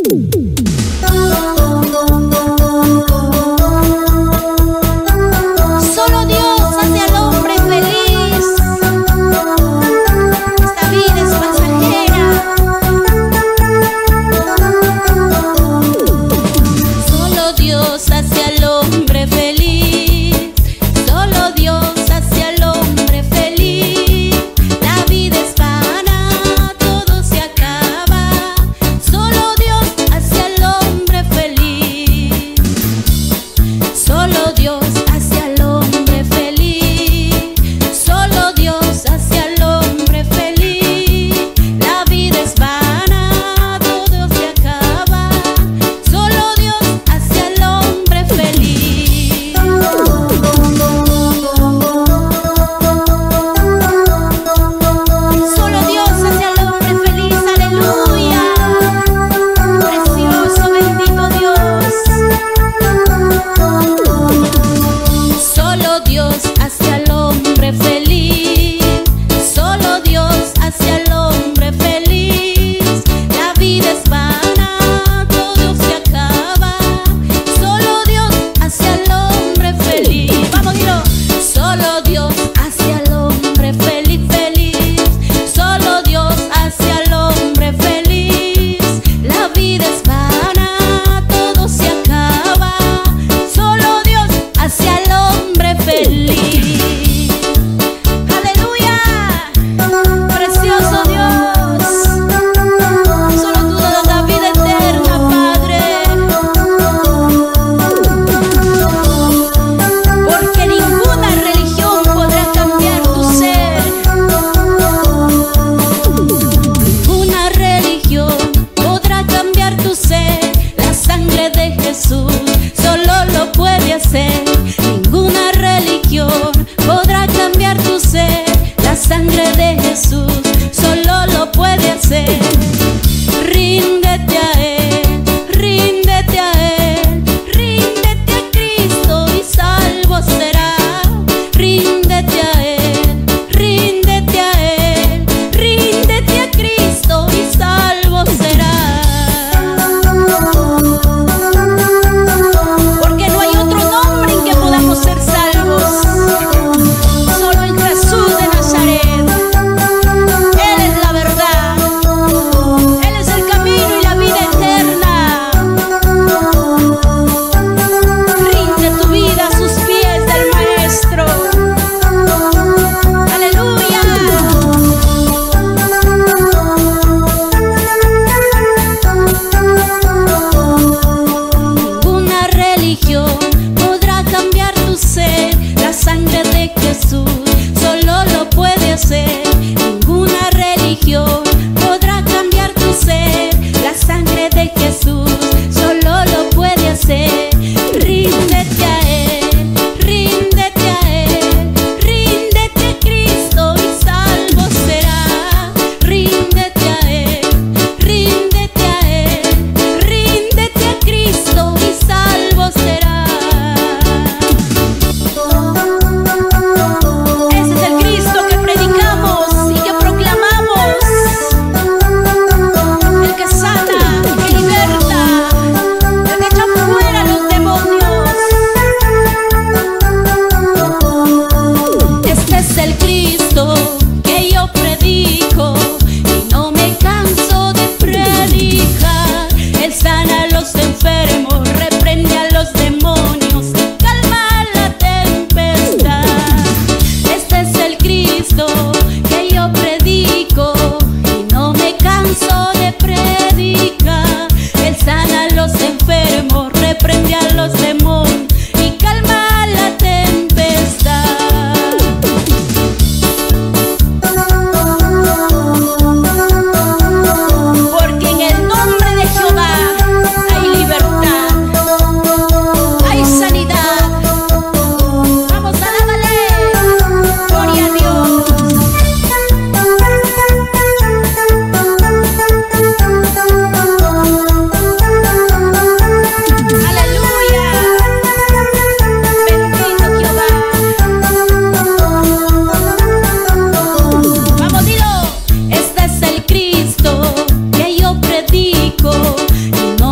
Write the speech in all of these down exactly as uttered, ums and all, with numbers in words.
predico y no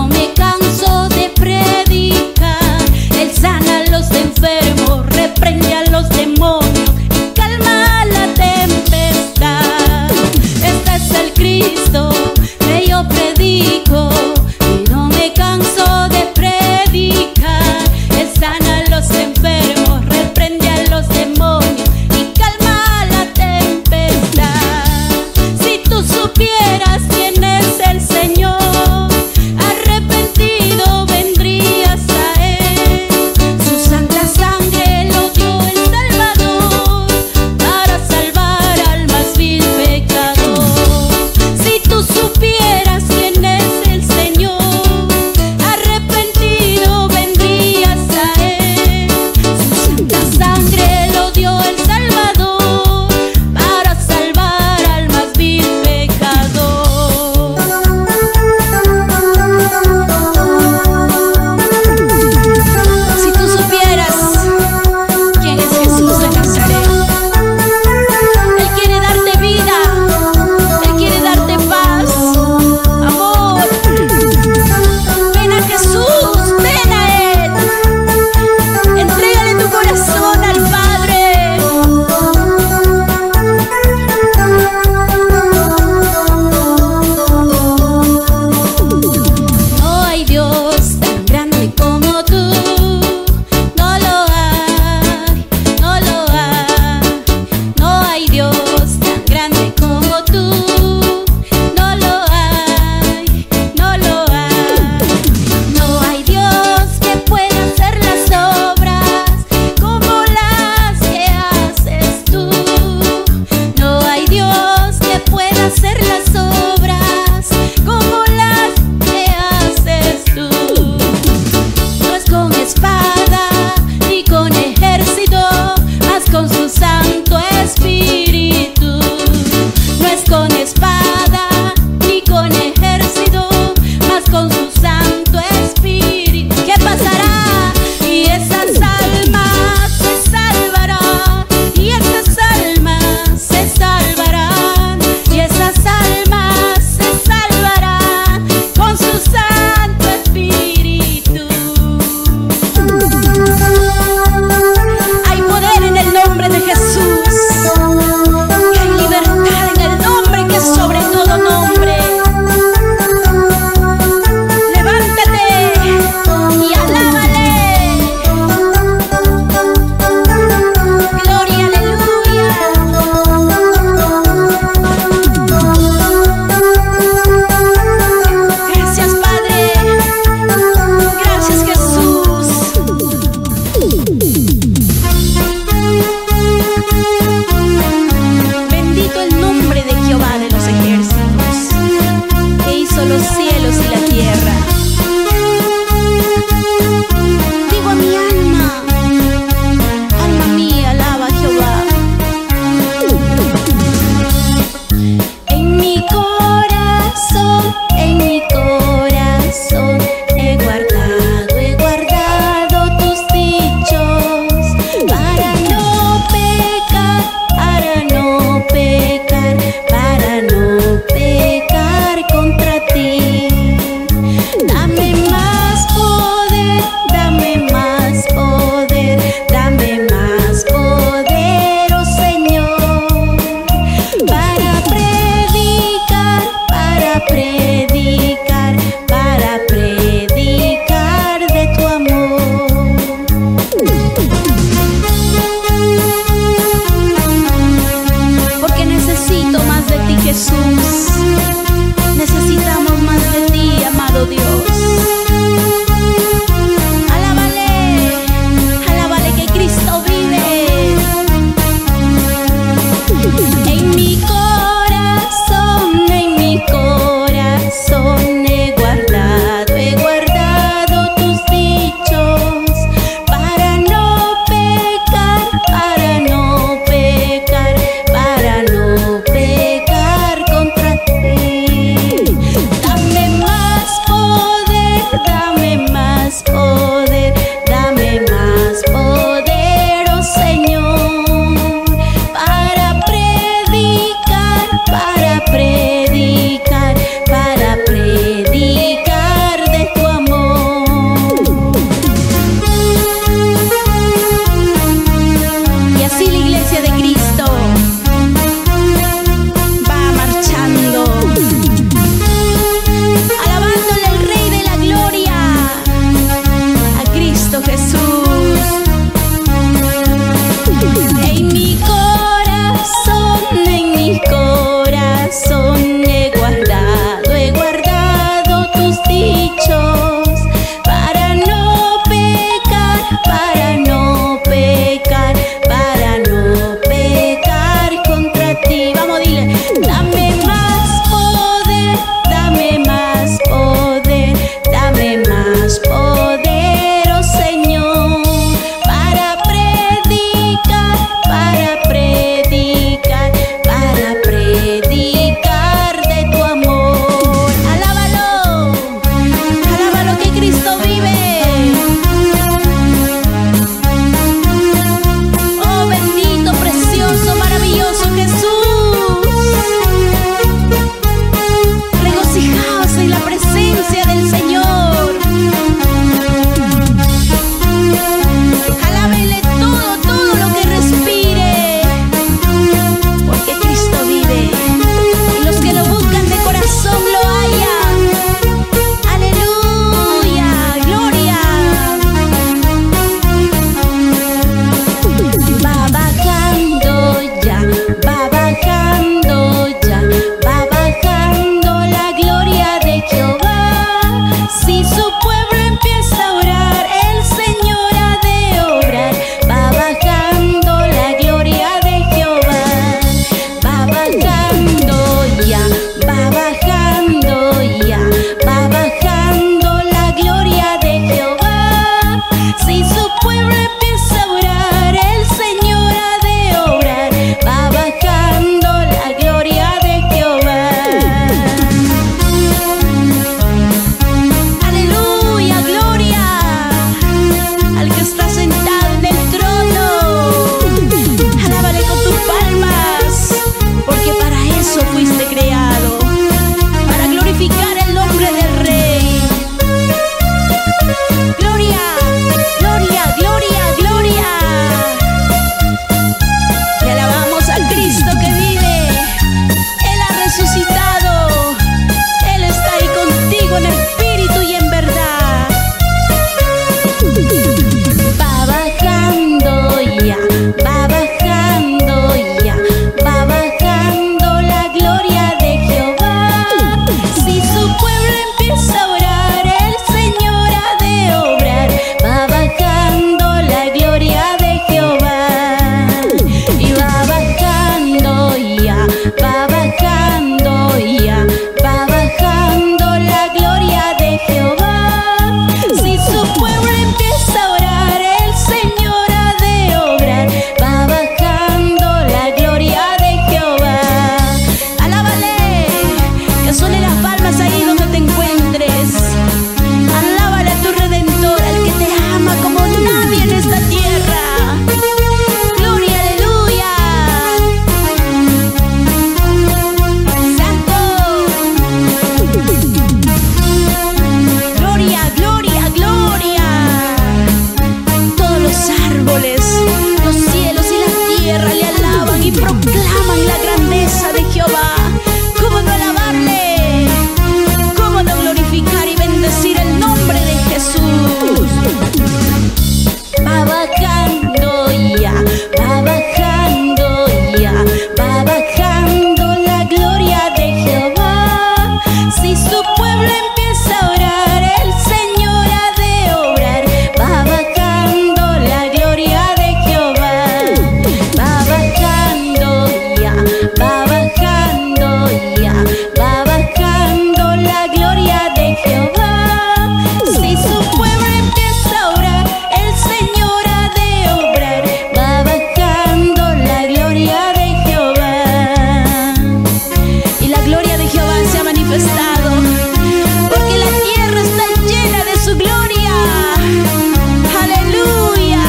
mi corazón he guardado, he guardado tus dichos para no pecar, para no pecar, para no pecar contra ti. Dame más poder, dame más poder, dame más poder, oh Señor, para predicar, para predicar pueblo empieza a orar, el Señor ha de obrar. Va bajando la gloria de Jehová. Va bajando ya, va bajando ya, va bajando la gloria de Jehová. Si su pueblo empieza a orar, el Señor ha de obrar. Va bajando la gloria de Jehová. Y la gloria de Jehová se ha manifestado, porque la tierra está llena de su gloria. ¡Aleluya!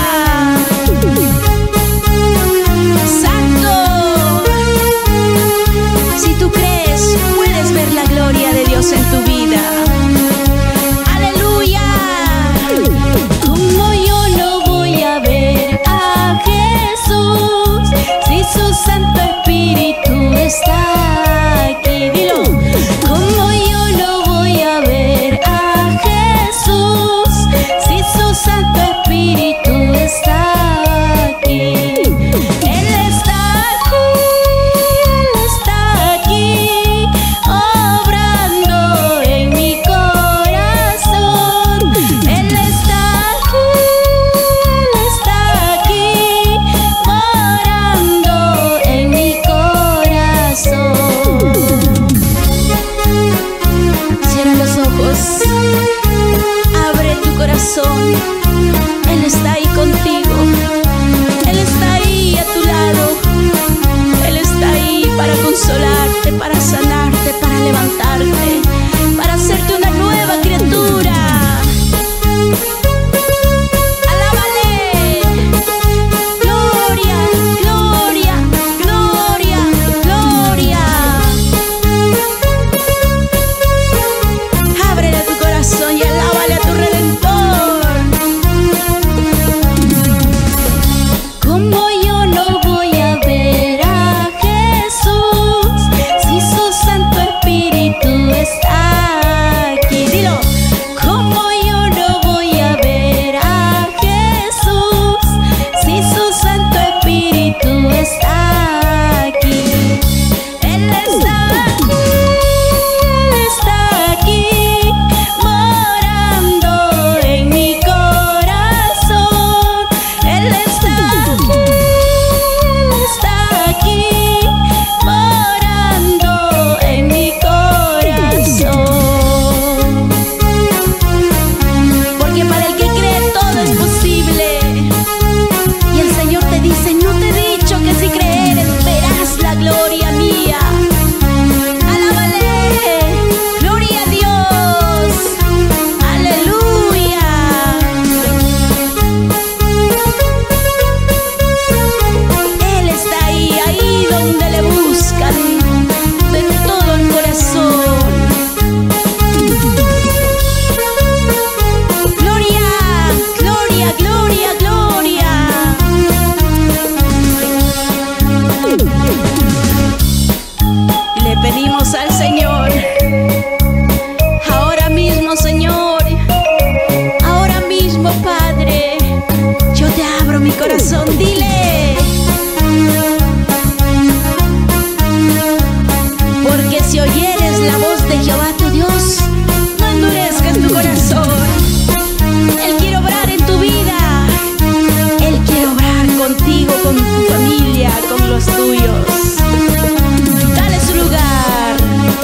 ¡Santo! Si tú crees, puedes ver la gloria de Dios en tu vida. ¡Aleluya! Como yo no voy a ver a Jesús si su Santo Espíritu está aquí. Dilo. Como yo no voy a ver a Jesús si su Santo Espíritu está aquí. Él está aquí, Él está aquí, obrando en mi corazón. Él está aquí, Él está aquí, morando en mi corazón. Cierra los ojos, abre tu corazón. Él está ahí contigo, Él está ahí a tu lado. Él está ahí para consolarte, para sanarte, para levantarte, para hacerte una nueva criatura. ¡Alábale! Gloria, gloria, gloria, gloria. Ábrele tu corazón y alábale a tu Redentor. Como yo no voy a ver a Jesús si su Santo Espíritu está aquí. Dilo. Como yo no voy a ver a Jesús si su Santo Espíritu está aquí. Él está aquí, Él está aquí, morando en mi corazón. Él está aquí, Él está aquí, morando en mi corazón. Porque para el que cree todo es posible. Y el Señor te dice: no te he dicho que si creeres verás la gloria mía. ¡Alábale! ¡Gloria a Dios! ¡Aleluya! Él está ahí, ahí donde le buscan de todo el corazón. Gloria, gloria, gloria, gloria. Y le pedimos al Señor, ahora mismo, Señor, ahora mismo, Padre, yo te abro mi corazón. Dile. Porque si oyeres la voz de Jehová tu Dios, no endurezcas tu corazón. Él quiere obrar en tu vida. Él quiere obrar contigo, con tu familia, con los tuyos. Dale su lugar.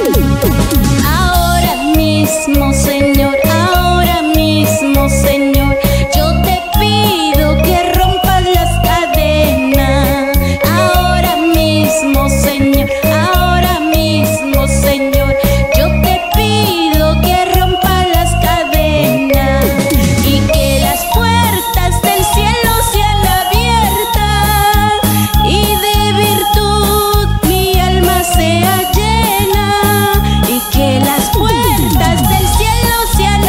Ahora mismo, Señor, ahora mismo, Señor, yo te pido que rompas las cadenas. Ahora mismo, Señor, ahora mismo, Señor, yo te pido que rompas las cadenas y que las puertas del cielo sean abiertas y de virtud mi alma sea llena, y que las puertas del cielo sean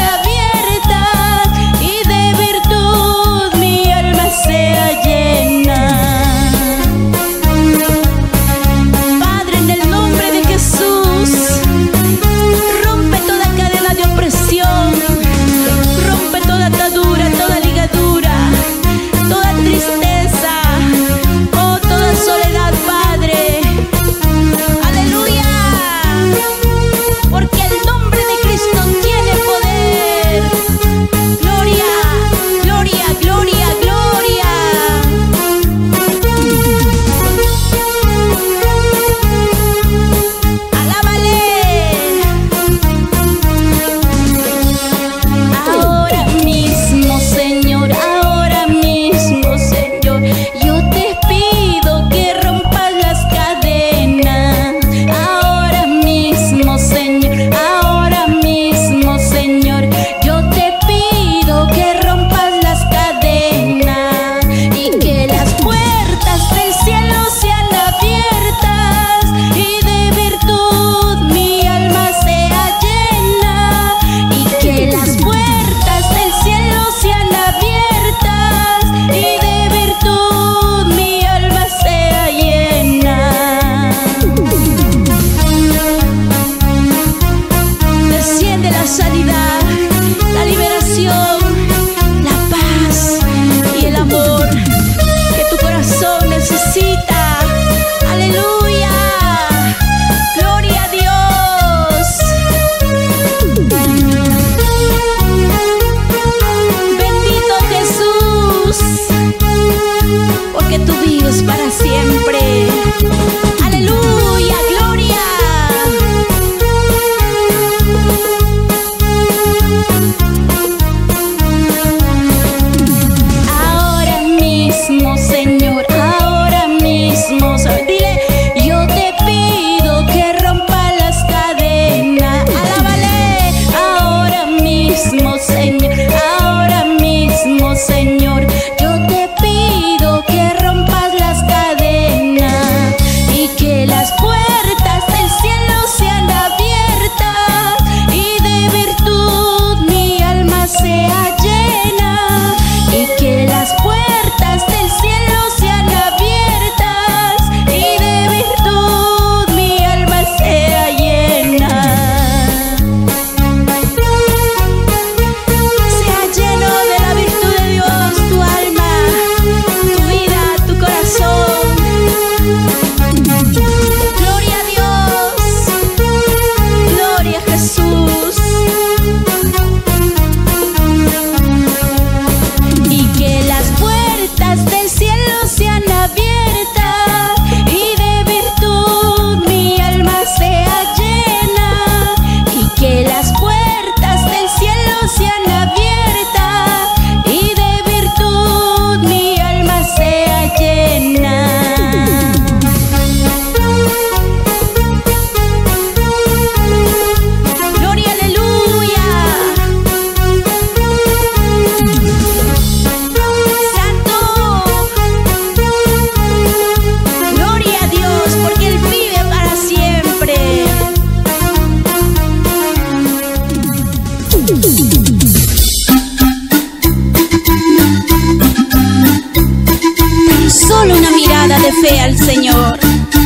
Tan solo una mirada de fe al Señor.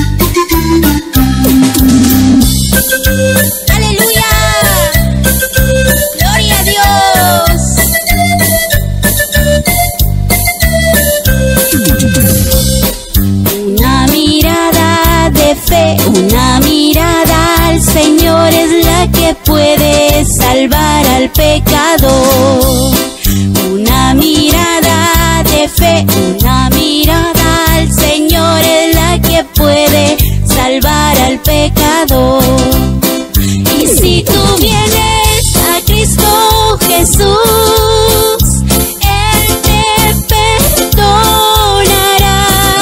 ¡Aleluya! ¡Gloria a Dios! Una mirada de fe, una mirada al Señor es la que puede salvar al pecador. Una mirada de fe, una mirada al Señor es la que puede salvar al pecador. Y si tú vienes a Cristo Jesús, Él te perdonará,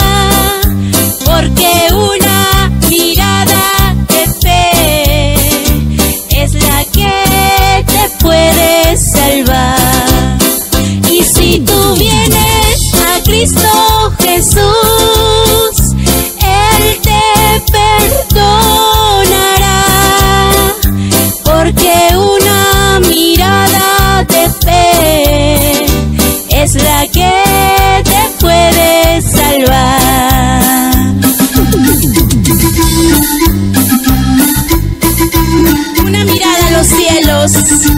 porque una mirada de fe es la que te puede salvar. Y si tú vienes a Cristo Jesús, Él te perdonará, porque una mirada de fe es la que te puede salvar. Una mirada a los cielos,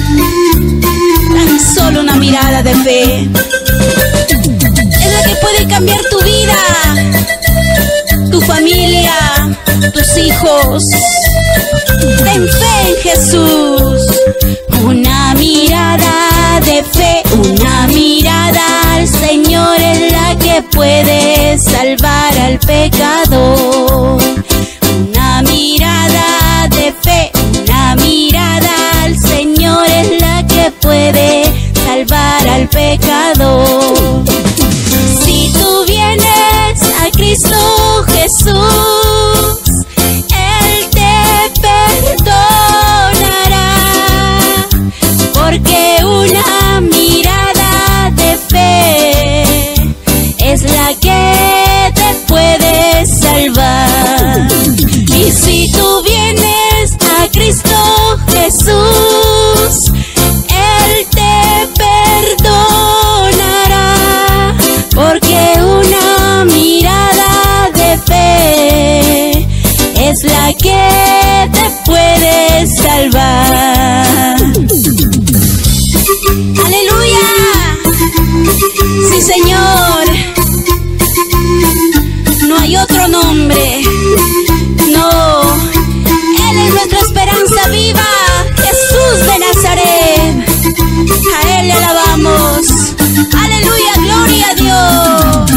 tan solo una mirada de fe, es la que puede cambiar tu vida, tu familia, tus hijos. Ten fe en Jesús. Una mirada de fe, una mirada al Señor es la que puede salvar al pecador. Una mirada de fe, una mirada al Señor es la que puede salvar al pecador. Si tú vienes a Cristo Jesús, Él te perdonará, porque una mirada de fe es la que te puede salvar. Y si tú vienes a Cristo Jesús, Él te perdonará, porque una mirada de fe es la que te puede salvar. ¡Aleluya! Sí, Señor. No hay otro nombre. No. Él es nuestra esperanza viva. Jesús de Nazaret. A Él le alabamos. ¡Aleluya! ¡Gloria a Dios!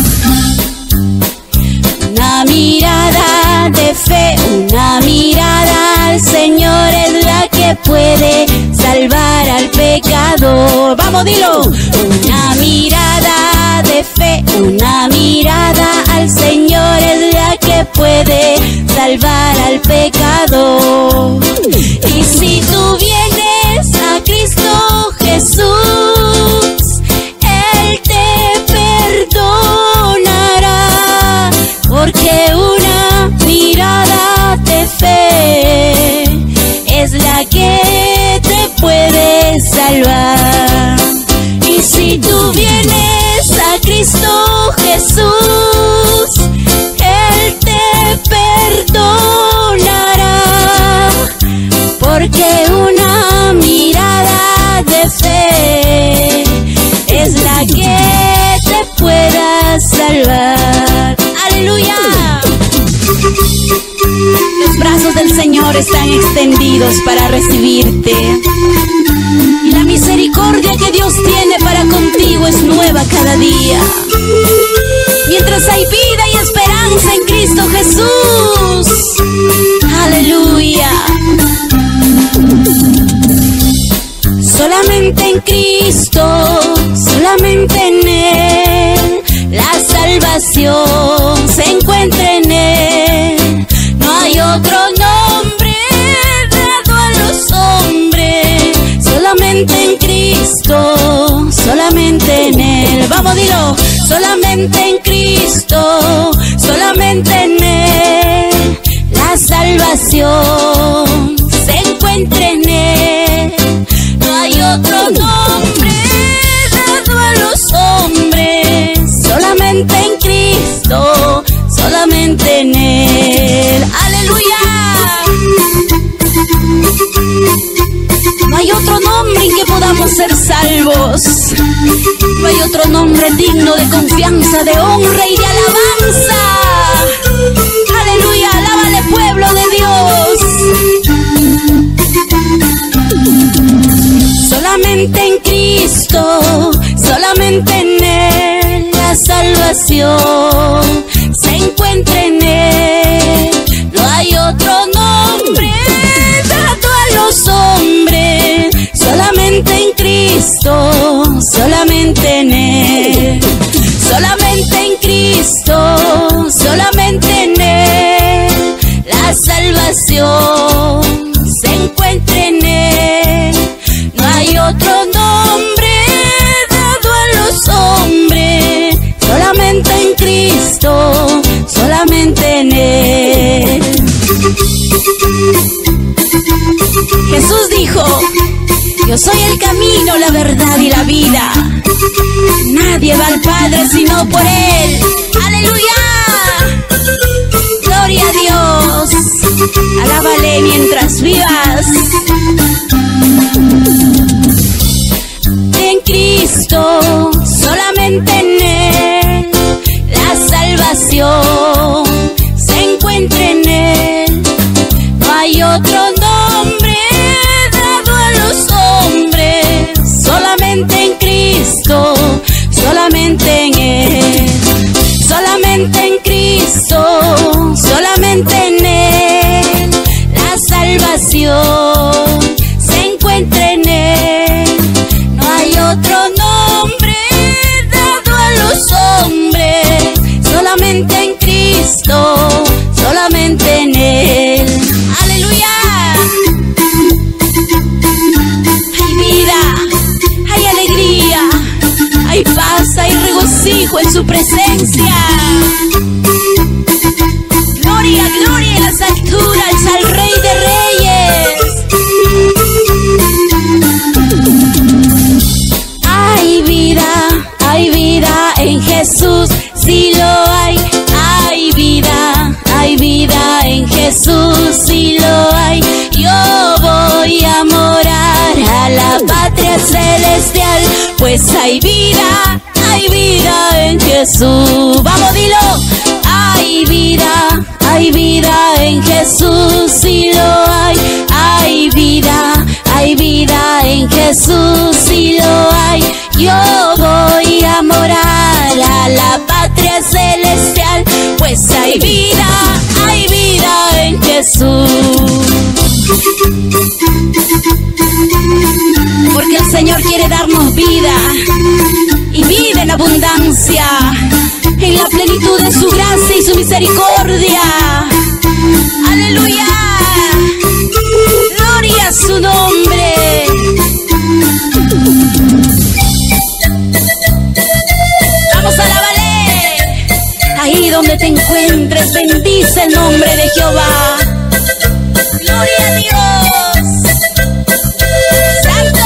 Una mirada de fe, una mirada al Señor es la que puede salvar al pecador. Vamos, dilo. Una mirada de fe, una mirada al Señor es la que puede salvar al pecador. Y si tú vienes a Cristo Jesús, Él te perdonará, porque una mirada de fe es la que te puede salvar. Y si tú vienes a Cristo Jesús, Él te perdonará, porque una mirada de fe es la que te pueda salvar. ¡Aleluya! Los brazos del Señor están extendidos para recibirte, y la misericordia que Dios tiene para contigo es nueva cada día. Mientras hay vida y esperanza en Cristo Jesús. ¡Aleluya! Solamente en Cristo, solamente en Él, la salvación se encuentra en Él. No hay otro nombre dado a los hombres, solamente en Cristo, solamente en Él. Vamos, dilo. Solamente en Cristo, solamente en Él, la salvación se encuentra en Él. No hay otro salvos. No hay otro nombre digno de confianza, de honra y de alabanza. Aleluya, alábale pueblo de Dios. Solamente en Cristo, solamente en Él la salvación se encuentra en Él. No hay otro nombre dado a los hombres, solamente en Cristo, solamente en Él. Solamente en Cristo, solamente en Él la salvación se encuentra en Él. No hay otro nombre dado a los hombres, solamente en Cristo, solamente en Él. Jesús dijo: yo soy el camino, la verdad y la vida. Nadie va al Padre sino por Él. ¡Aleluya! ¡Gloria a Dios! Alábale mientras vivas. En Cristo, solamente en Él la salvación se encuentra en Él. No hay otro nombre dado a los hombres, solamente en Cristo, solamente en Él. Solamente en Cristo, solamente en Él la salvación se encuentra en Él. No hay otro nombre dado a los hombres, solamente en Cristo, solamente en Él. ¡Aleluya! Hay vida, hay alegría, hay paz, hay regocijo en su presencia. Gloria, gloria en las alturas al Rey de Reyes. Hay vida, hay vida en Jesús, sí lo hay. Hay vida, hay vida en Jesús, sí lo hay. Yo voy a morar a la patria celestial, pues hay vida, hay vida en Jesús. Vamos, dilo. Hay vida, hay vida en Jesús, sí lo hay. Hay vida, hay vida en Jesús, sí lo hay. Yo voy a morar a la patria celestial, pues hay vida, hay vida en Jesús. Porque el Señor quiere darnos vida, y vida en abundancia, en la plenitud de su gracia y su misericordia. Aleluya, gloria a su nombre. Vamos a alabarle. Ahí donde te encuentres, bendice el nombre de Jehová. Gloria a Dios. Santo.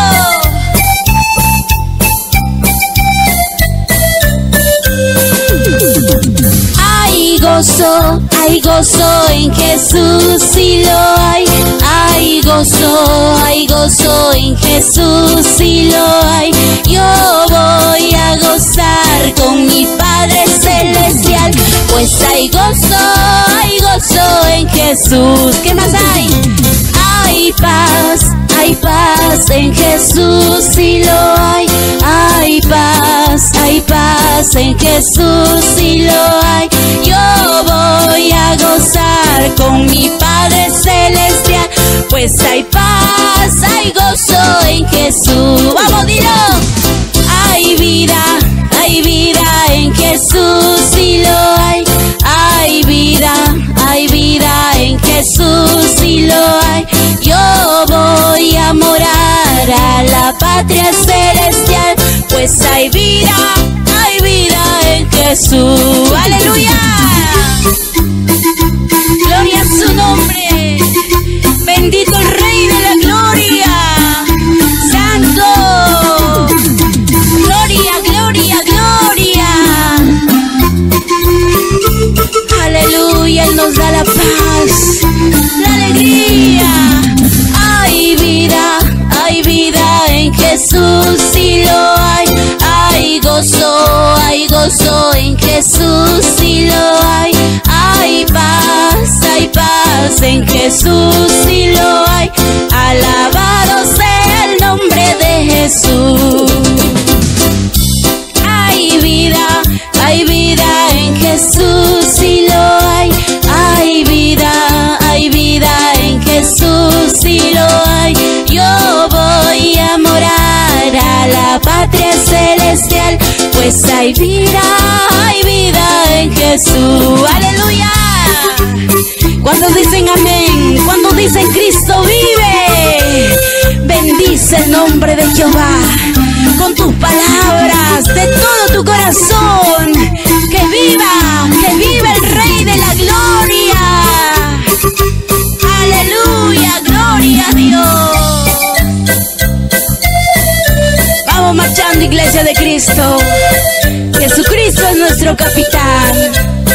Hay gozo, hay gozo en Jesús, sí lo hay. Hay gozo, hay gozo en Jesús, sí lo hay. Yo voy a gozar con mi Padre celestial, pues hay gozo, hay gozo en Jesús. ¿Qué más hay? Hay paz, hay paz en Jesús, sí lo hay. Hay paz, hay paz en Jesús, sí lo hay. Yo voy a gozar con mi Padre celestial, pues hay paz, hay gozo en Jesús. Vamos, dilo. Hay vida, hay vida en Jesús, sí lo hay. Hay vida, hay vida en Jesús, sí lo hay. Yo voy a morar a la patria celestial, pues hay vida, hay vida en Jesús. Aleluya. Gloria a su nombre. Bendito el Rey de la Gloria. Santo. Gloria, gloria, gloria. Aleluya, Él nos da la paz, la alegría. Hay vida, hay vida en Jesús. Jesús sí lo hay. Hay gozo, hay gozo en Jesús sí lo hay. Hay paz, hay paz en Jesús sí lo hay. Alabado sea el nombre de Jesús. Hay vida, hay vida en Jesús sí lo hay. Hay vida, hay vida en Jesús sí lo hay. Yo voy a morar a la patria celestial, pues hay vida, hay vida en Jesús. ¡Aleluya! Cuando dicen amén, cuando dicen Cristo vive, bendice el nombre de Jehová con tus palabras de todo tu corazón. Que viva, que viva el Rey de la Gloria. Aleluya, gloria a Dios. Vamos marchando, iglesia de Cristo. Jesucristo es nuestro capitán.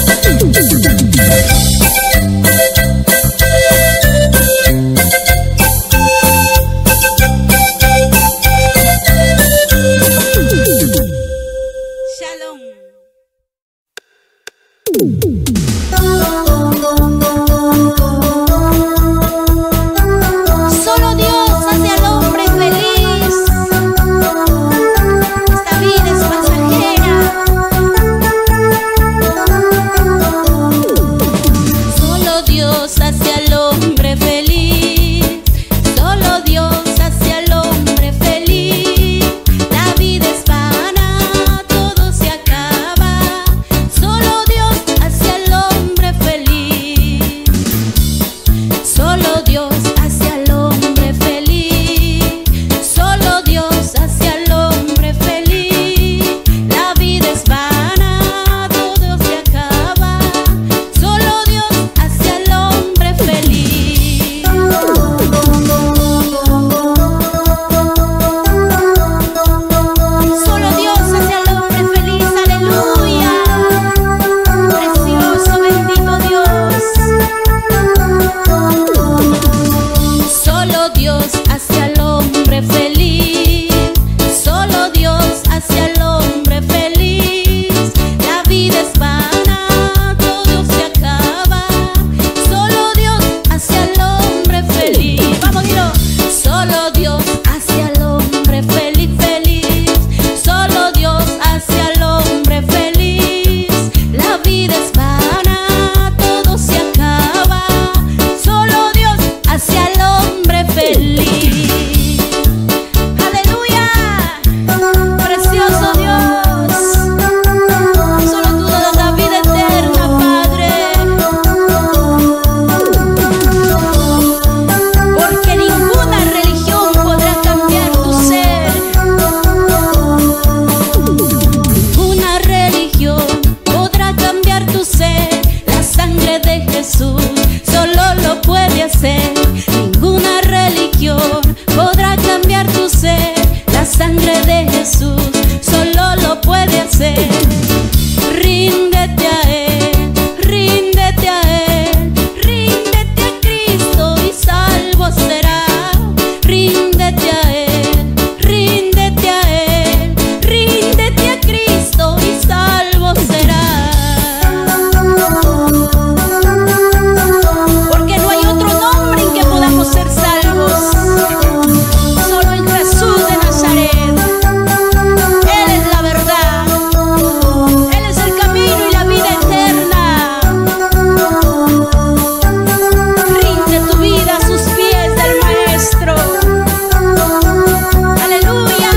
Shalom. Solo Dios hace al hombre feliz. Esta vida es pasajera. Solo Dios hace al hombre feliz. Solo Dios hace al hombre feliz. La vida es vana, todo se acaba. Solo Dios hace al hombre feliz. Solo Dios hace al hombre feliz. Solo Dios hace al hombre feliz. La vida es vana, todo se acaba. Solo Dios hace al hombre feliz. Solo Dios hace al hombre feliz. Aleluya. Precioso, bendito Dios. Solo Dios hace al hombre feliz. Solo Dios hace al hombre feliz. La vida es vana, todo se acaba. Solo Dios hace al hombre feliz. Vamos, dilo. Solo Dios hace al hombre feliz, feliz. Solo Dios hace al hombre feliz. La vida es vana, todo se acaba. Solo Dios hace al hombre feliz. Aleluya. Precioso Dios. Solo tú das la vida eterna, Padre. Porque ninguna religión podrá cambiar tu ser. Ninguna religión podrá cambiar tu ser. La sangre de Jesús solo lo puede hacer. Ninguna religión podrá cambiar tu ser. La sangre de Jesús solo lo puede hacer. Ríndete a Él, ríndete a Él, ríndete a Cristo y salvo serás. Ríndete a Él, ríndete a Él, ríndete a Cristo y salvo serás. Porque no hay otro nombre en que podamos ser salvos, solo en Jesús de Nazaret. Él es la verdad, Él es el camino y la vida eterna. Rinde tu vida a sus pies del Maestro. Aleluya.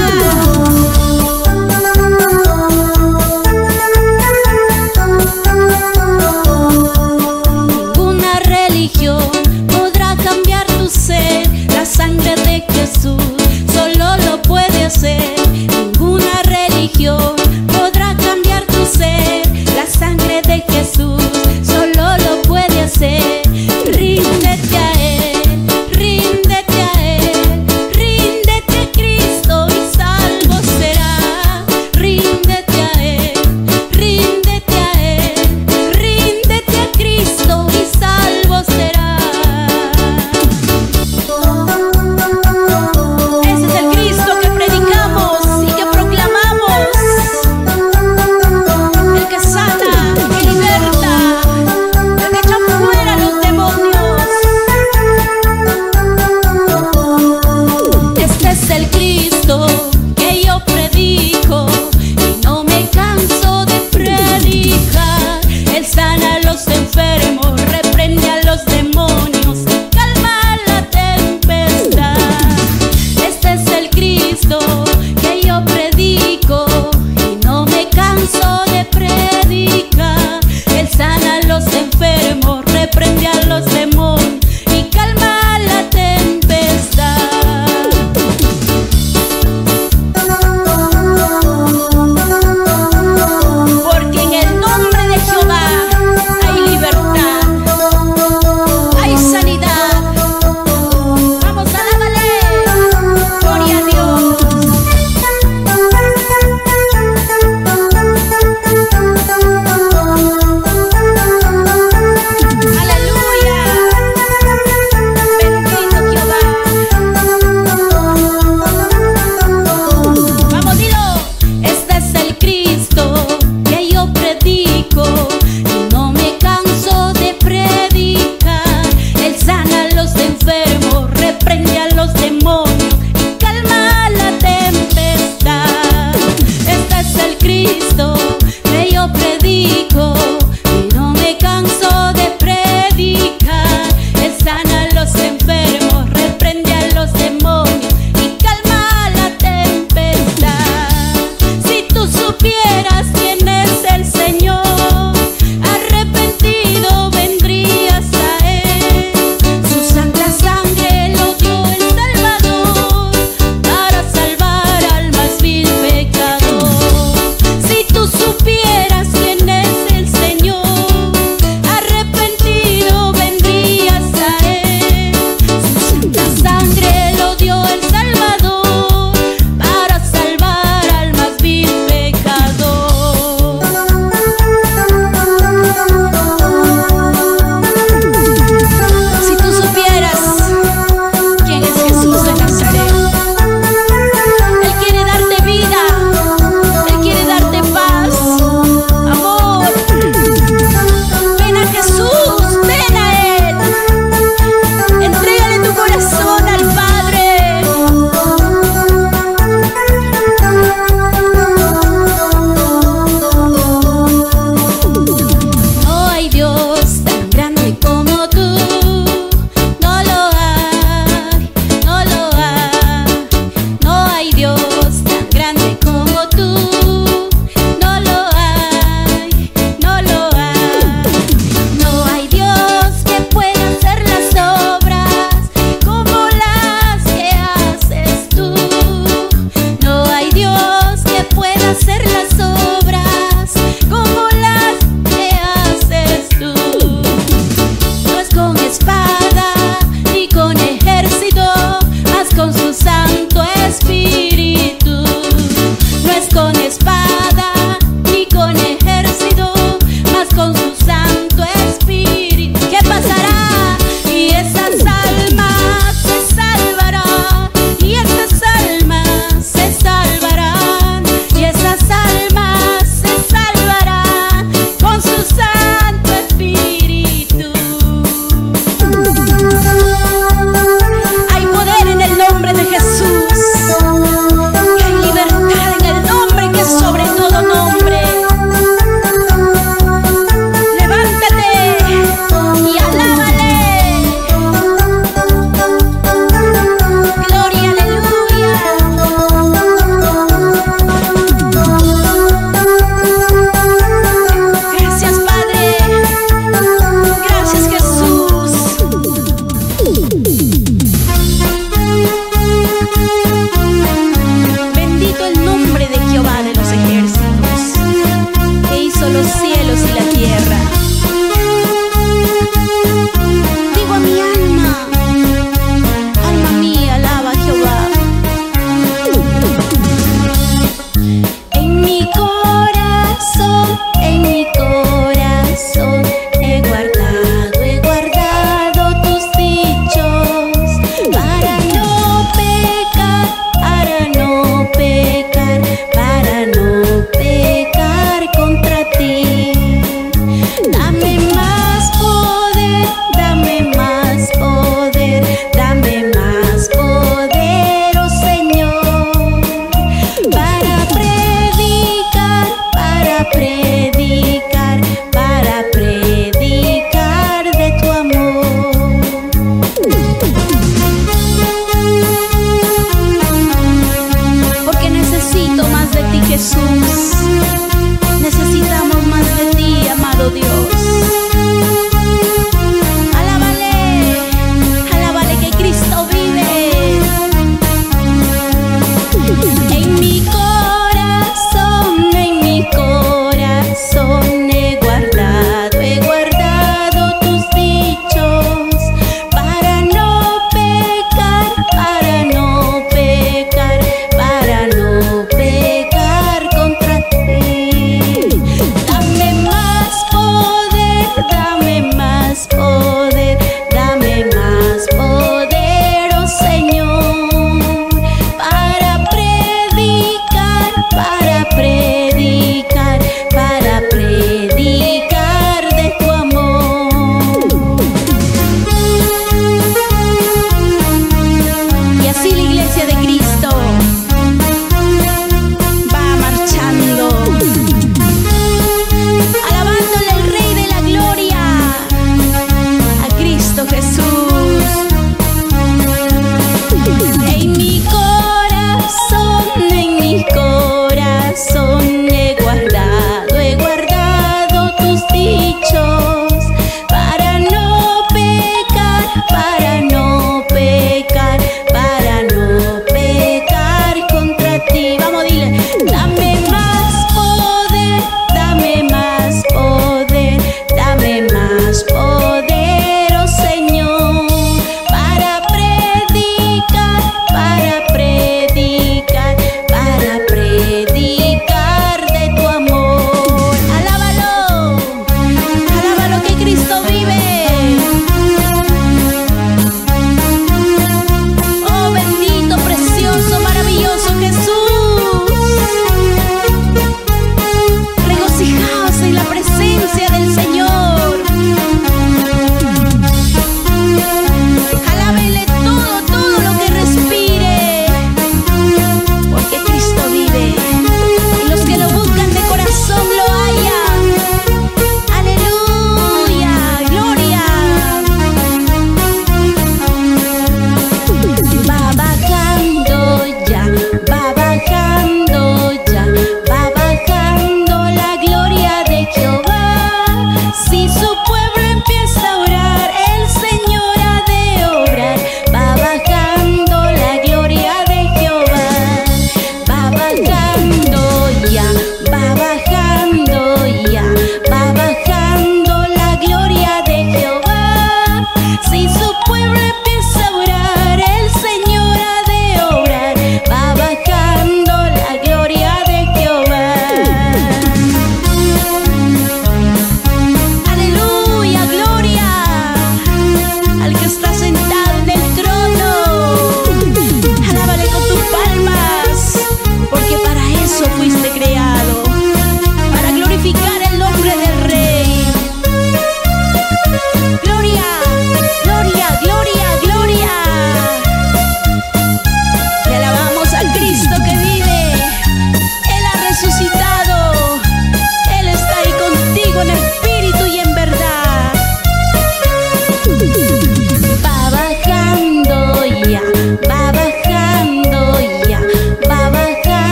Ninguna religión podrá cambiar tu ser. La sangre de Jesús solo lo puede hacer. Ninguna religión podrá cambiar tu ser. La sangre de Jesús solo lo puede hacer. Ríndete a Él, ríndete a Él, ríndete a Cristo y salvo serás. Ríndete a Él, ríndete a Él, ríndete a Cristo y salvo serás. Ese es el Cristo que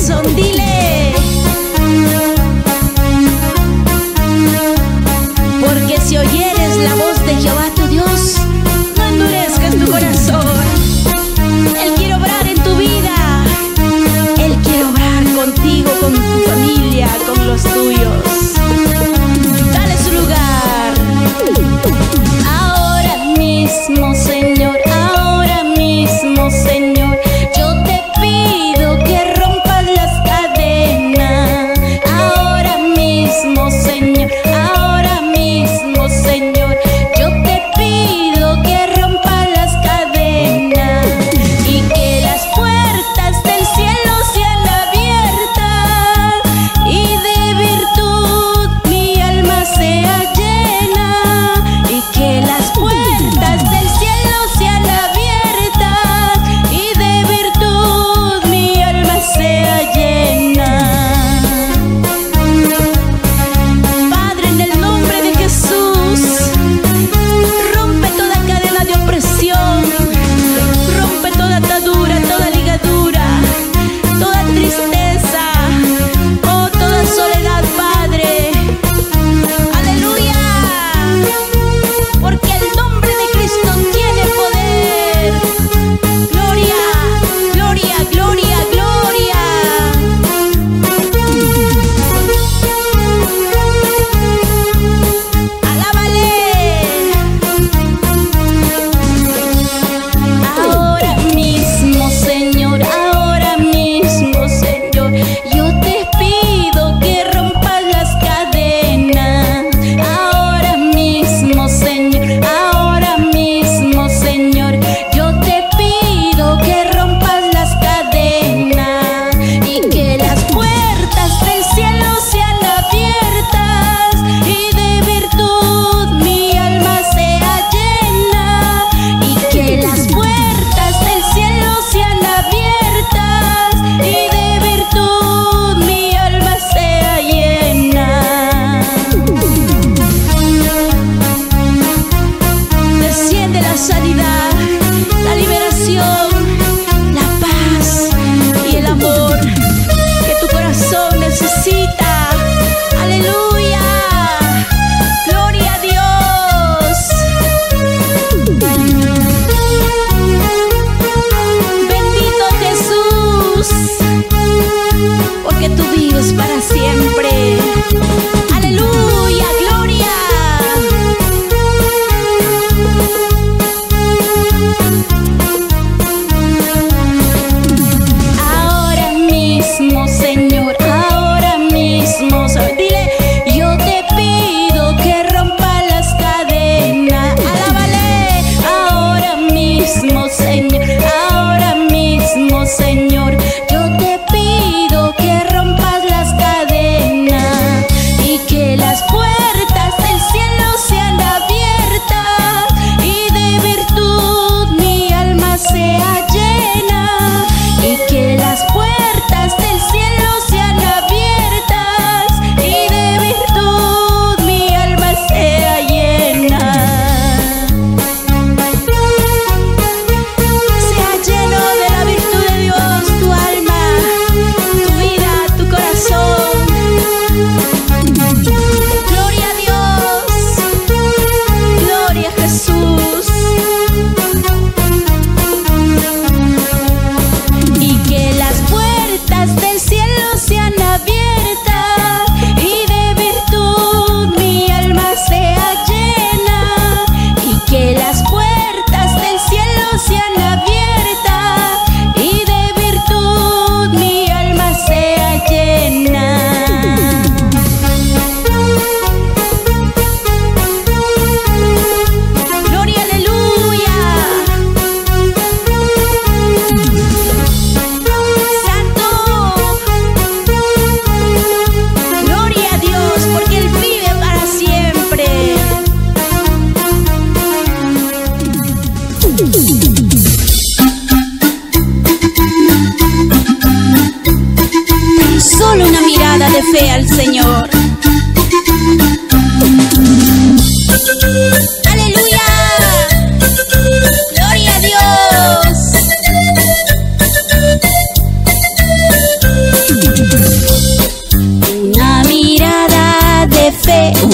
corazón, dile. Porque si oyeres la voz de Jehová tu Dios, no endurezcas tu corazón. Él quiere obrar en tu vida. Él quiere obrar contigo, con tu familia, con los tuyos. Dale su lugar. Ahora mismo, Señor, ahora mismo, Señor, yo te pido que rompas las cadenas. Ahora mismo, Señor, ahora mismo, Señor, yo te pido que rompas las cadenas y que las puertas del cielo sean abiertas y de virtud mi alma sea llena, y que las puertas del cielo sean abiertas y de virtud mi alma sea llena. Padre, en el nombre de Jesús, rompe toda cadena de opresión, rompe toda atadura, toda ligadura, toda tristeza, oh, toda soledad, Padre. Aleluya, porque el nombre de Cristo tiene poder. Gloria, gloria, gloria, gloria. Alábale. Ahora mismo, Señor, ahora mismo, Señor, yo te pido que rompas las cadenas. Ahora mismo, Señor, ahora mismo, Señor, yo te pido que rompas las cadenas y que las puertas del cielo sean abiertas y de virtud mi alma sea llena, y que las puertas del cielo sean abiertas y de virtud mi alma sea llena. Desciende la sanidad, la liberación, la paz y el amor que tu corazón necesita. Aleluya, gloria a Dios. Bendito Jesús, porque tú vives para siempre. Aleluya, gloria. Ahora mismo, Señor, ahora mismo, ¿sabes? Dile, yo te pido que rompa las cadenas. Alábale. Ahora mismo, Señor, ahora mismo, Señor, yo te pido que rompas las cadenas y que las puertas del cielo sean abiertas y de virtud mi alma sea llena, y que las puertas del cielo sean abiertas y de virtud mi alma sea llena. Sea lleno de la virtud de Dios tu alma, tu vida, tu corazón. Gloria a Dios, gloria a Jesús. Y que las puertas del cielo sean abiertas y de virtud mi alma sea llena, y que las puertas del cielo sean abiertas y de virtud mi alma sea llena. Gloria, aleluya. Santo, gloria a Dios, porque Él vive para siempre. Solo una mirada de fe al Señor. Aleluya, gloria a Dios.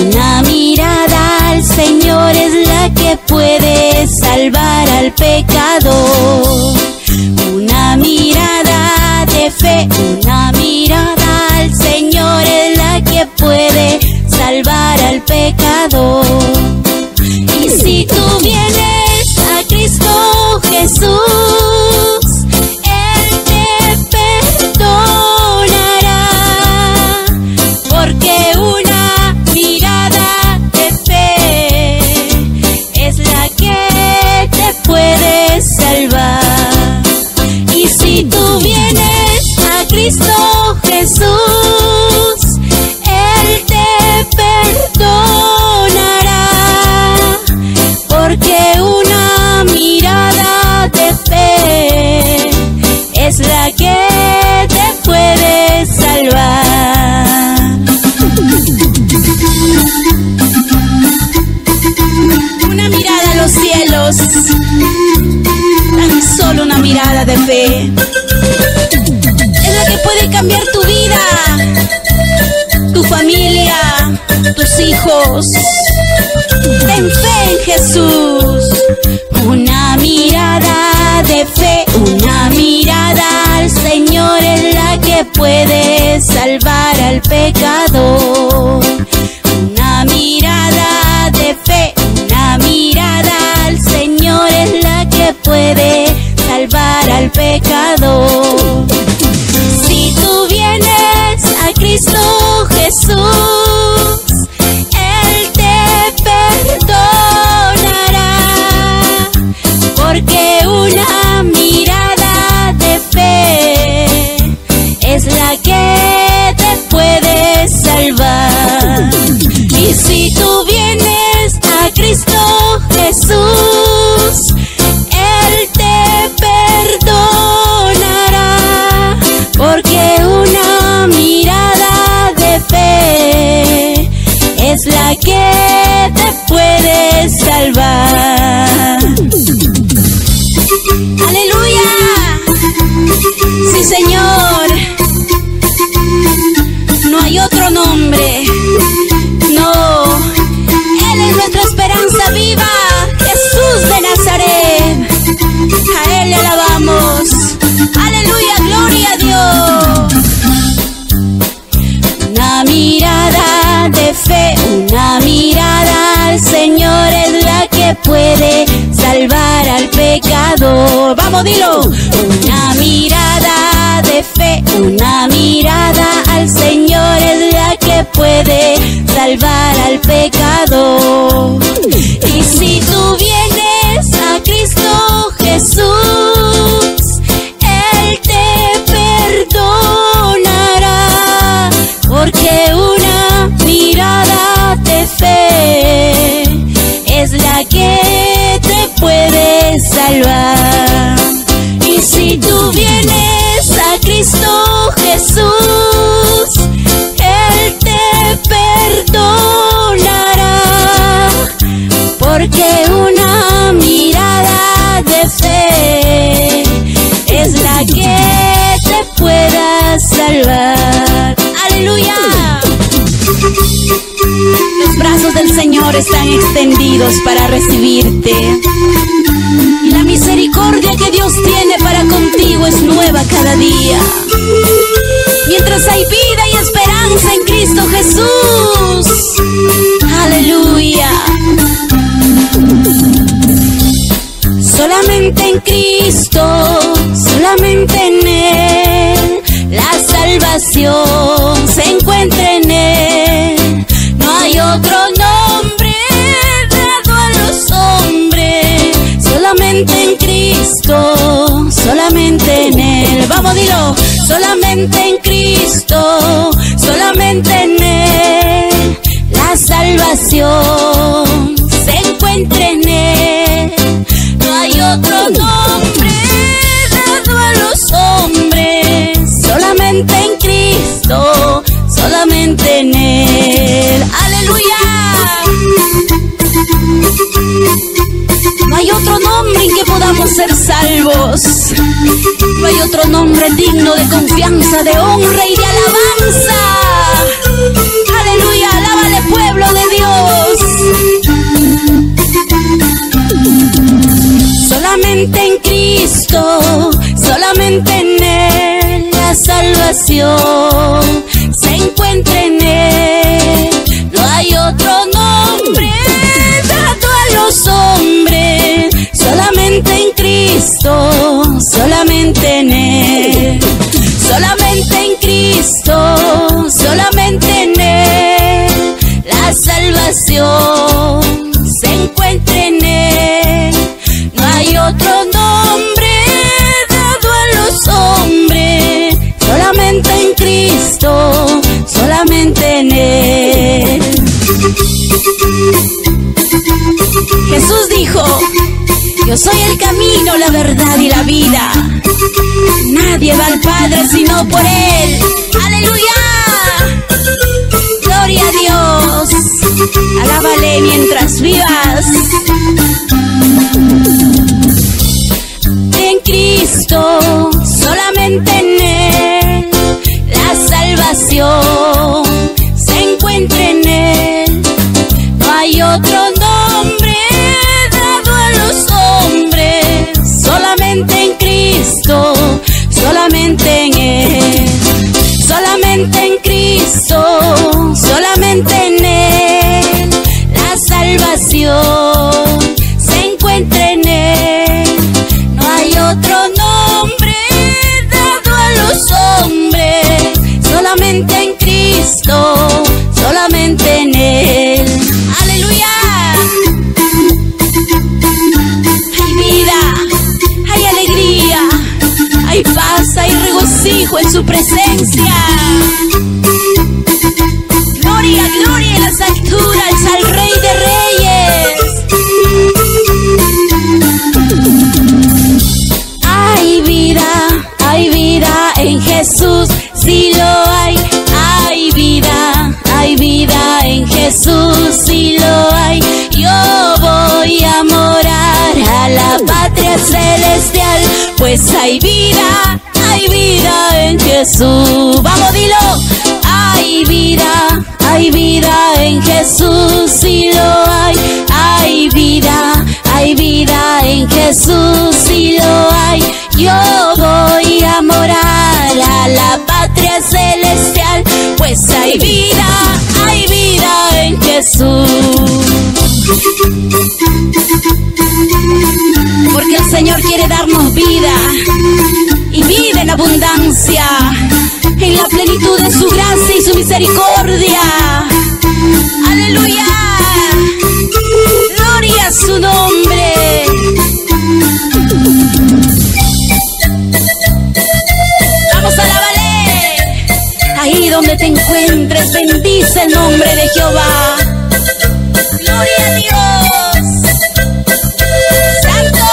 Una mirada al Señor es la que puede salvar al pecador. Una mirada de fe, una mirada al Señor es la que puede salvar al pecador. Y si tú vienes a Cristo Jesús, Él te perdonará, porque una mirada de fe es la que te puede salvar. Y si tú vienes a Cristo Jesús, Él te perdonará, porque una mirada de fe es la que te puede salvar. Una mirada a los cielos, tan solo una mirada de fe, es la que puede cambiar tu vida, tu familia, tus hijos. Ten fe en Jesús. Una mirada de fe, una mirada al Señor es la que puede salvar al pecador. Una mirada de fe, una mirada al Señor es la que puede salvar al pecador. Si tú vienes a Cristo Jesús, Él te perdonará, porque una mirada de fe es la que te puede salvar. Y si tú vienes a Cristo Jesús, Él te perdonará, porque una mirada de fe es la que te puede salvar. ¡Aleluya! Sí, Señor. No hay otro nombre. No. Él es nuestra esperanza viva. Jesús de Nazaret. A Él le alabamos. ¡Aleluya! ¡Gloria a Dios! Una mirada de fe, una mirada al Señor es la que puede salvar al pecador. Vamos, dilo. Una mirada de fe, una mirada al Señor es la que puede salvar al pecador. Y si tú vienes a Cristo Jesús, Él te perdonará, porque una mirada de fe es la que te puede salvar. Y si tú vienes a Cristo Jesús, Él te perdonará, porque una mirada de fe es la que te pueda salvar. ¡Aleluya! Los brazos del Señor están extendidos para recibirte. Y la misericordia que Dios tiene para contigo es nueva cada día. Mientras hay vida y esperanza en Cristo Jesús. ¡Aleluya! Solamente en Cristo, solamente en Él, la salvación se encuentra en Él. No hay otro nombre dado a los hombres, solamente en Cristo, solamente en Él. Vamos, dilo. Solamente en Cristo, solamente en Él, la salvación se encuentra en Él. No hay otro nombre dado a los hombres, solamente en Cristo, solamente en Él. ¡Aleluya! No hay otro nombre en que podamos ser salvos. No hay otro nombre digno de confianza, de honra y de alabanza. ¡Aleluya! ¡Alábale, pueblo de Dios! solamente en Él la salvación se encuentra en Él. No hay otro nombre dado a los hombres, solamente en Cristo, solamente en Él. Solamente en Cristo, solamente en Él, la salvación se encuentra en Él. No hay otro nombre dado a los hombres, solamente en Cristo, solamente en Él. Jesús dijo: yo soy el camino, la verdad y la vida. Nadie va al Padre sino por Él. ¡Aleluya! ¡Gloria a Dios! Alábale mientras vivas. En Cristo, solamente en Él, la salvación se encuentra en Él. No hay otro nombre dado a los hombres, solamente en Cristo, solamente en Él. Solamente en Cristo, solamente en Él, la salvación se encuentra en Él. No hay otro nombre dado a los hombres, solamente en Cristo, solamente en Él. ¡Aleluya! Hay vida, hay alegría, hay paz, hay regocijo en su presencia. Gloria, gloria en las alturas al Rey de Reyes. Hay vida, hay vida en Jesús, sí lo hay. Hay vida, hay vida en Jesús, sí lo hay. Yo voy a morar a la patria celestial, pues hay vida, hay vida en Jesús. Vamos, dilo. Hay vida, hay vida en Jesús, sí lo hay. Hay vida, hay vida en Jesús, sí lo hay. Yo voy a morar a la patria celestial, pues hay vida, hay vida en Jesús. Porque el Señor quiere darnos vida, y vida en abundancia, en la plenitud de su gracia y su misericordia. ¡Aleluya! ¡Gloria a su nombre! ¡Vamos a la ballet! Ahí donde te encuentres, bendice el nombre de Jehová. ¡Gloria a Dios! ¡Santo!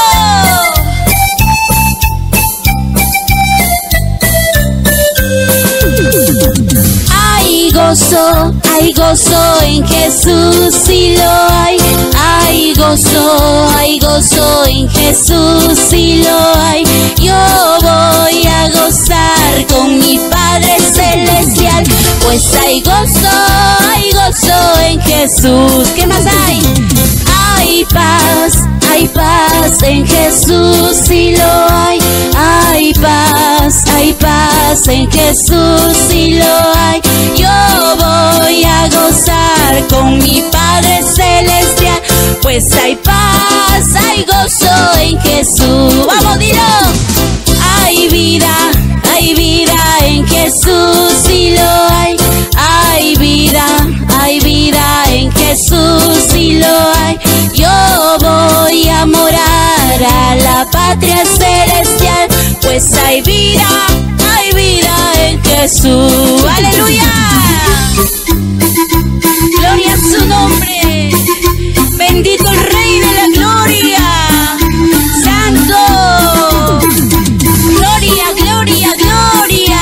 Hay gozo, hay gozo en Jesús, sí lo hay. Hay gozo, hay gozo en Jesús, sí lo hay. Yo voy a gozar con mi Padre Celestial, pues hay gozo, hay gozo en Jesús. ¿Qué más hay? Hay paz, hay paz en Jesús, sí lo hay. Hay paz, hay paz en Jesús, sí lo hay. Yo voy a gozar con mi Padre Celestial, pues hay paz, hay gozo en Jesús. Vamos, dilo. Hay vida, hay vida en Jesús, sí lo hay. Hay vida, hay vida en Jesús, sí lo hay. Yo voy a morar a la patria celestial, pues hay vida, hay vida en Jesús. ¡Aleluya! Gloria a su nombre. Bendito el Rey de la Gloria. Santo. Gloria, gloria, gloria.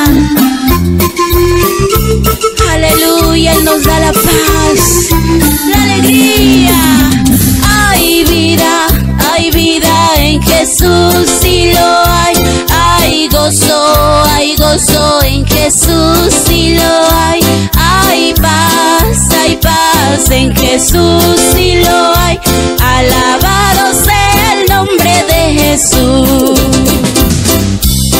Aleluya, Él nos da la paz, la alegría. Hay vida, hay vida en Jesús, sí lo hay. Hay gozo, hay gozo en Jesús, sí lo hay. Hay paz, hay paz en Jesús, sí lo hay. Alabado sea el nombre de Jesús.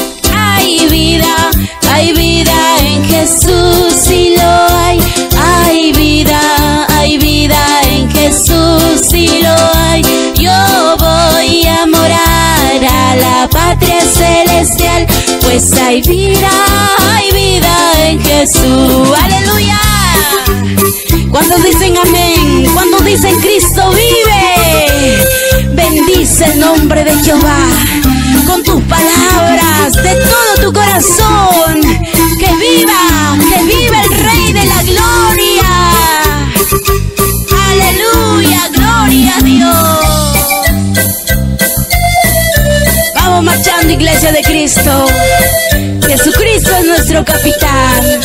Hay vida, hay vida en Jesús. Aleluya. Cuando dicen amén, cuando dicen Cristo vive, bendice el nombre de Jehová con tus palabras de todo tu corazón. Que viva, que viva el Rey de la Gloria. Aleluya, gloria a Dios. Vamos marchando, iglesia de Cristo. Jesucristo es nuestro capitán.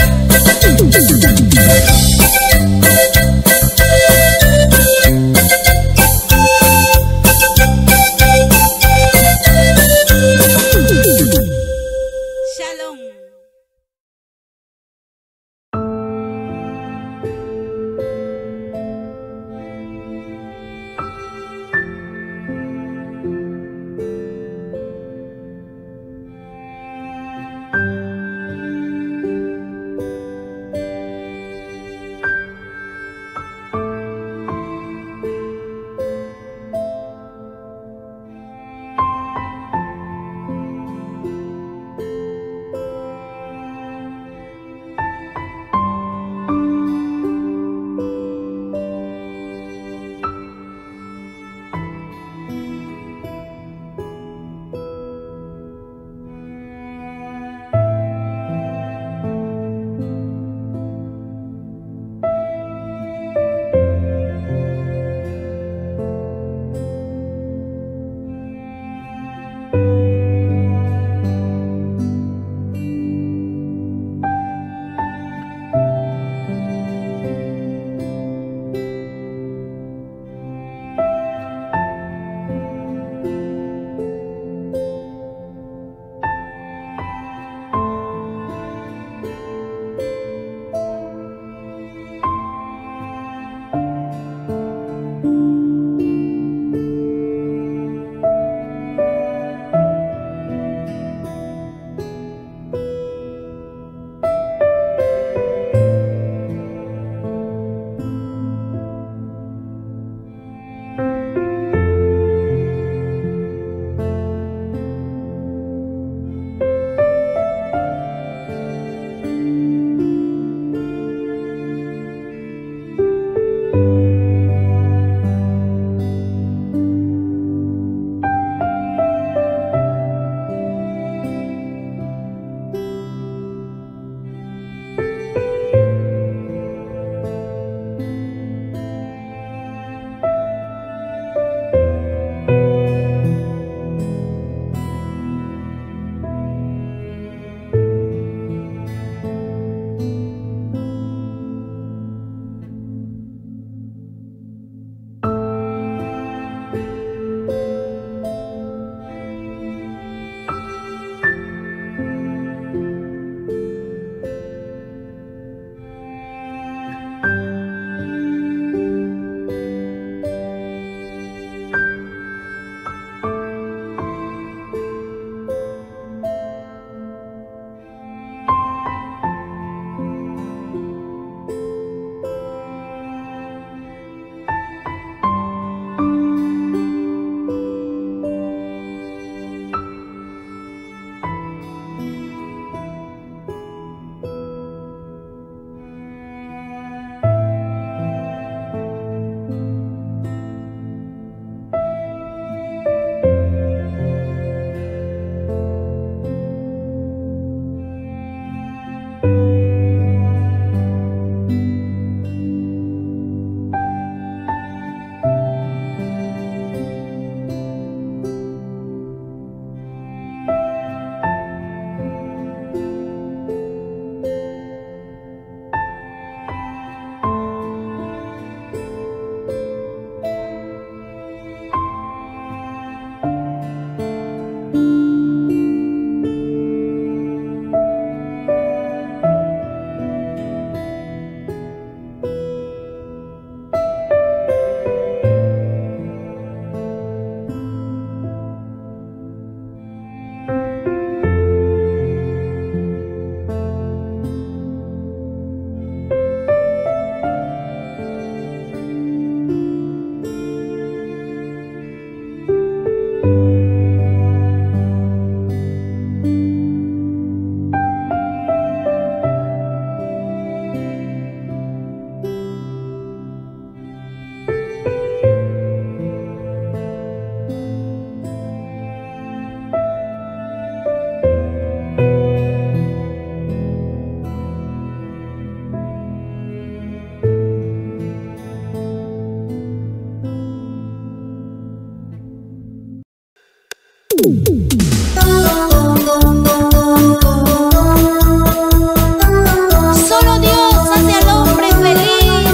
Solo Dios hace al hombre feliz.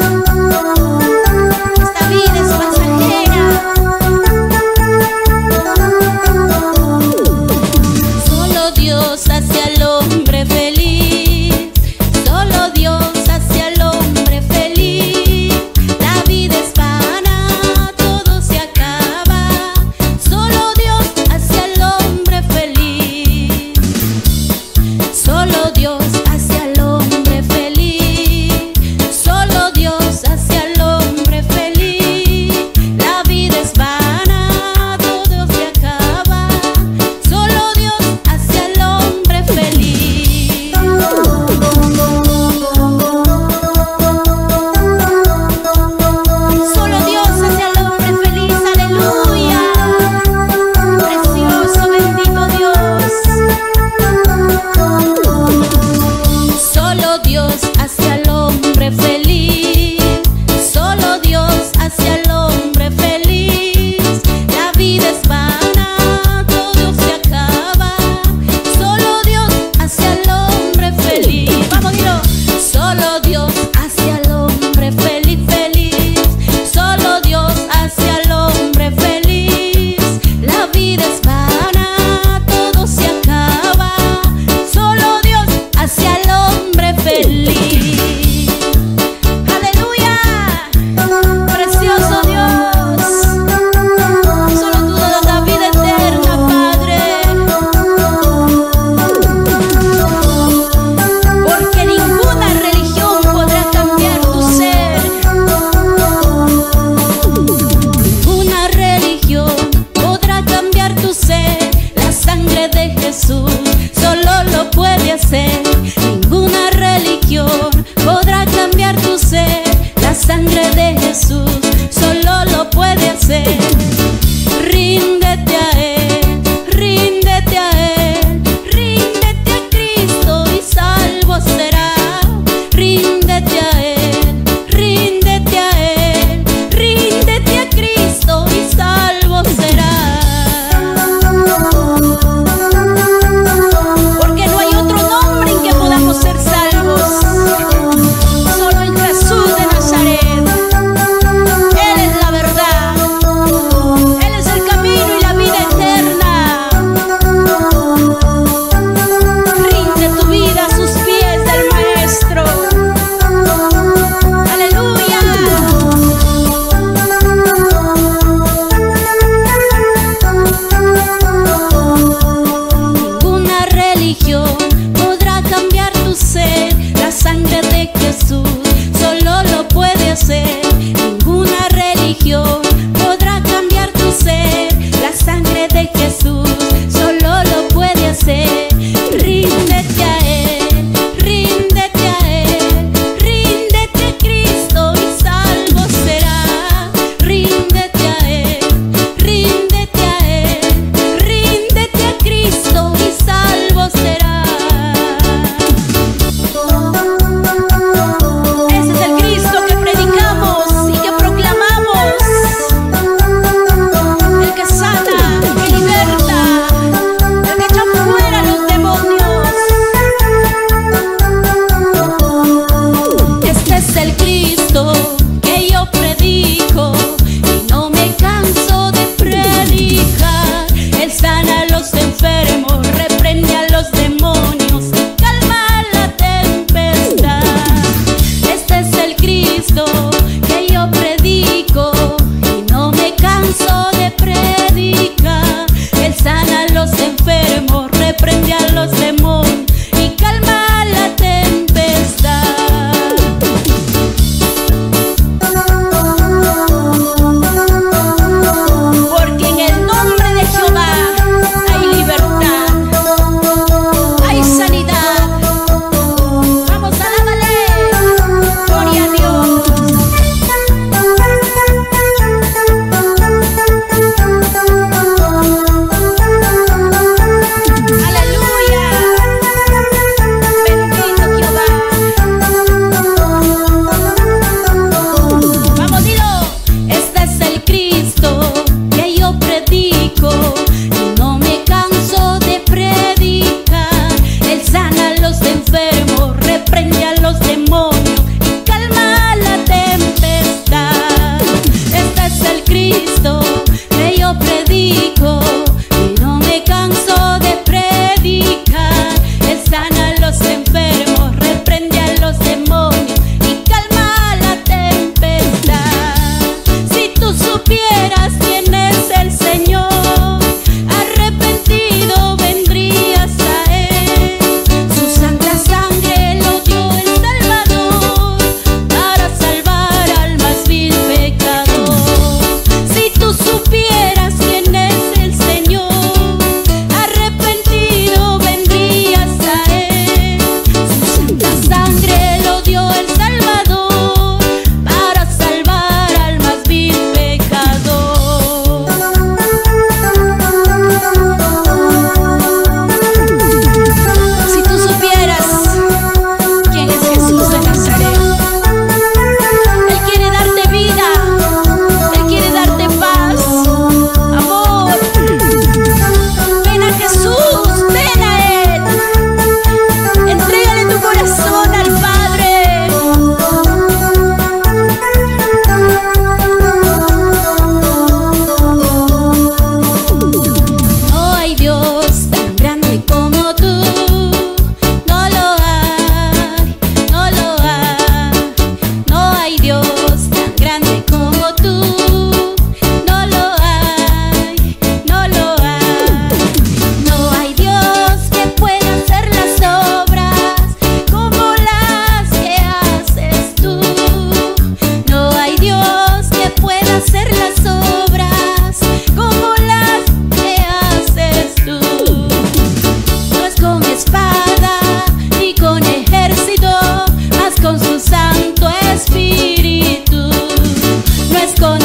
Esta vida es pasajera. Solo Dios hace al hombre feliz. Solo Dios hace al hombre feliz. La vida es vana, todo se acaba. Solo Dios hace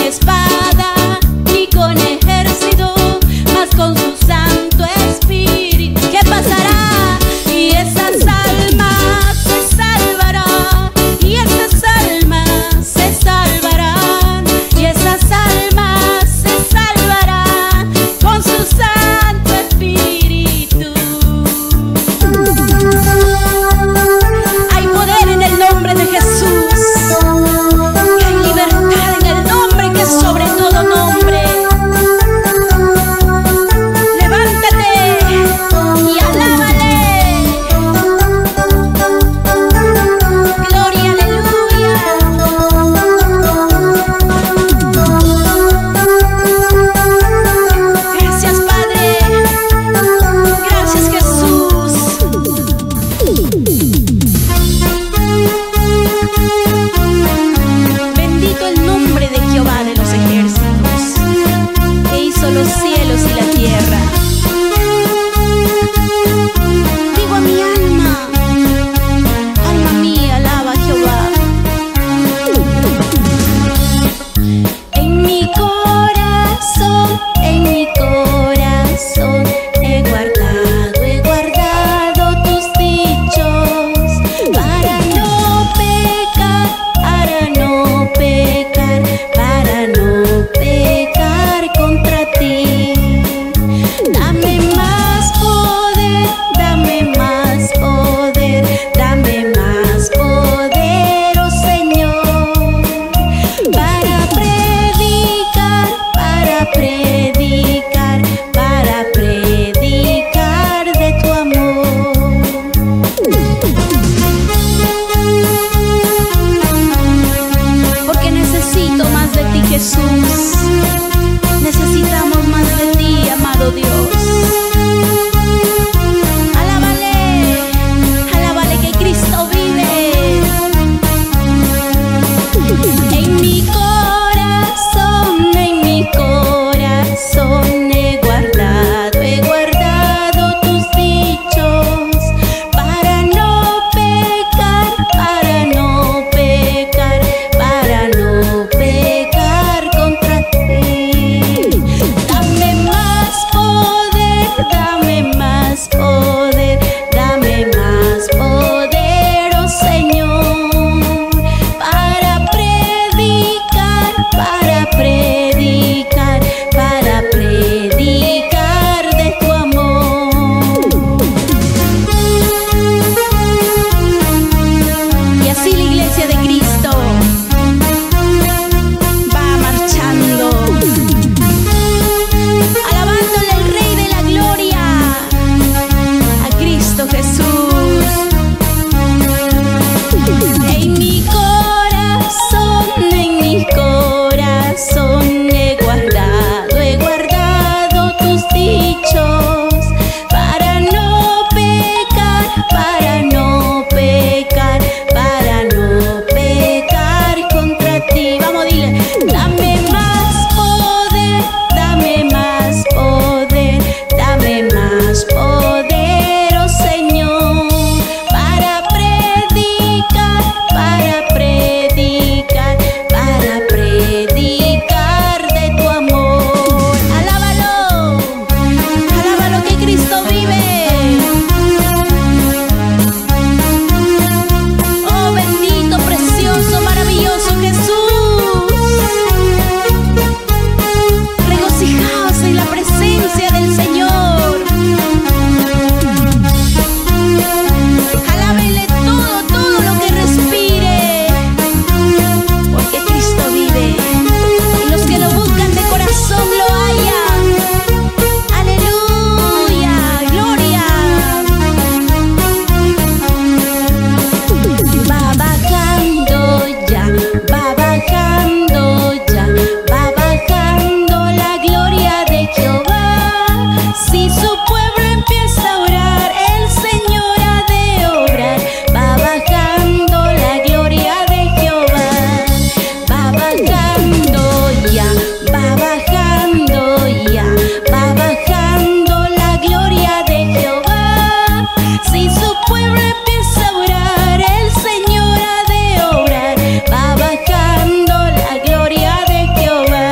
espada ni con ejército, mas con su Santo Espíritu. ¿Qué pasará? Y esas almas se salvarán, y esas almas se salvarán, y esas almas se salvarán con su Santo Espíritu. Hay poder en el nombre de Jesús, y hay libertad en el nombre que es sobre todo nombre. Levántate y alábale. Gloria, aleluya. Gracias, Padre. Gracias, Jesús. Bendito el nombre de Jehová de los ejércitos, que hizo los cielos y la tierra. Digo a mi alma, alma mía, alaba a Jehová. En mi corazón, en mi corazón he guardado, he guardado tus dichos para no pecar, para no pecar, para no pecar contra ti. Dame más poder, dame más poder, dame más poder, oh Señor, para predicar, para predicar, para predicar de tu amor. Porque necesito más de ti, Jesús. Necesitamos más de ti, amado Dios. Alábale, alábale que Cristo vive. En mi corazón, en mi corazón he guardado, he guardado tus dichos para no pecar, para no pecar, para no pecar contra ti. Dame más poder, dame más poder, dame más poder, oh Señor, para predicar, para predicar, para predicar de tu amor. Y así la iglesia de Cristo va marchando, alabándole al Rey de la Gloria, a Cristo Jesús. En mi corazón, en mi corazón he guardado, he guardado tus dichos para no pecar, para no pecar, para no pecar contra ti. Vamos, dile, dame más poder, dame más poder, dame más poder, oh Señor, para predicar, para predicar, para predicar de tu amor. Alábalo, alábalo que Cristo vive. Oh, bendito, precioso, maravilloso Jesús. Regocijaos en la presencia del Señor. Alábenle todo, todo lo que respire, porque Cristo vive y los que lo buscan de corazón lo hallan. Aleluya, gloria. Va bajando ya, va bajando ya, va bajando la gloria de Jehová. Si su pueblo empieza a orar, el Señor ha de obrar. Va bajando la gloria de Jehová. Va bajando ya, va bajando ya, va bajando la gloria de Jehová. Si su pueblo empieza a orar, el Señor ha de obrar. Va bajando la gloria de Jehová.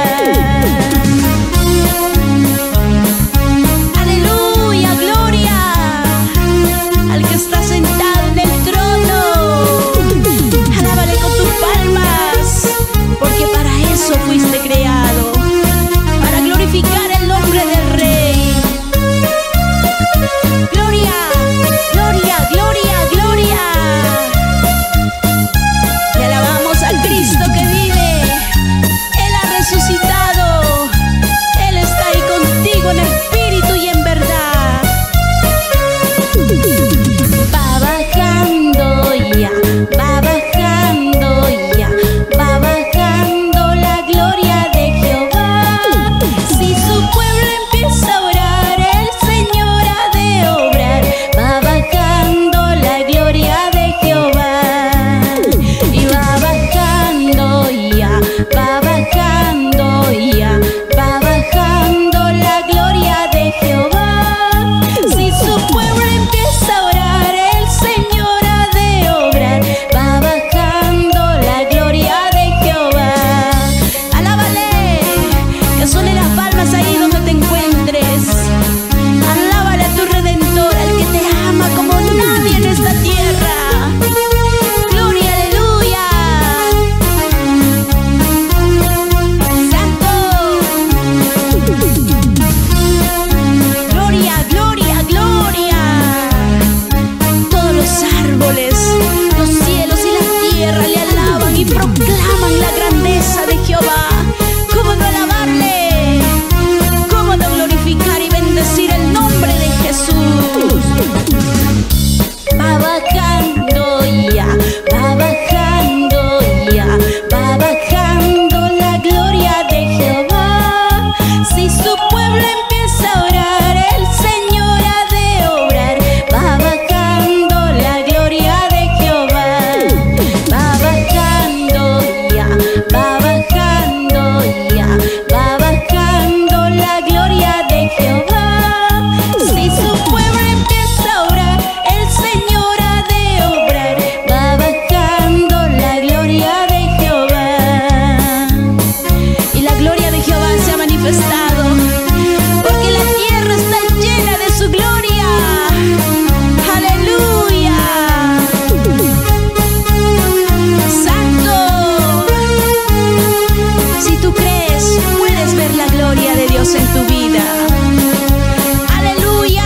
Dios en tu vida. ¡Aleluya!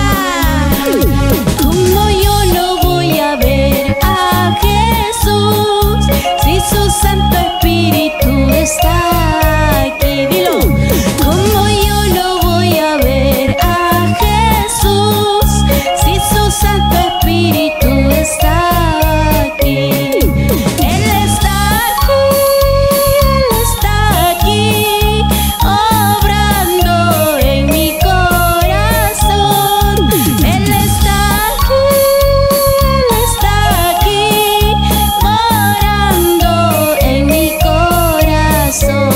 Como yo no voy a ver a Jesús si su Santo Espíritu está aquí. Dilo. Como yo no voy a ver a Jesús si su Santo Espíritu está aquí. Él está aquí, Él está aquí, obrando en mi corazón. Él está aquí, Él está aquí, morando en mi corazón.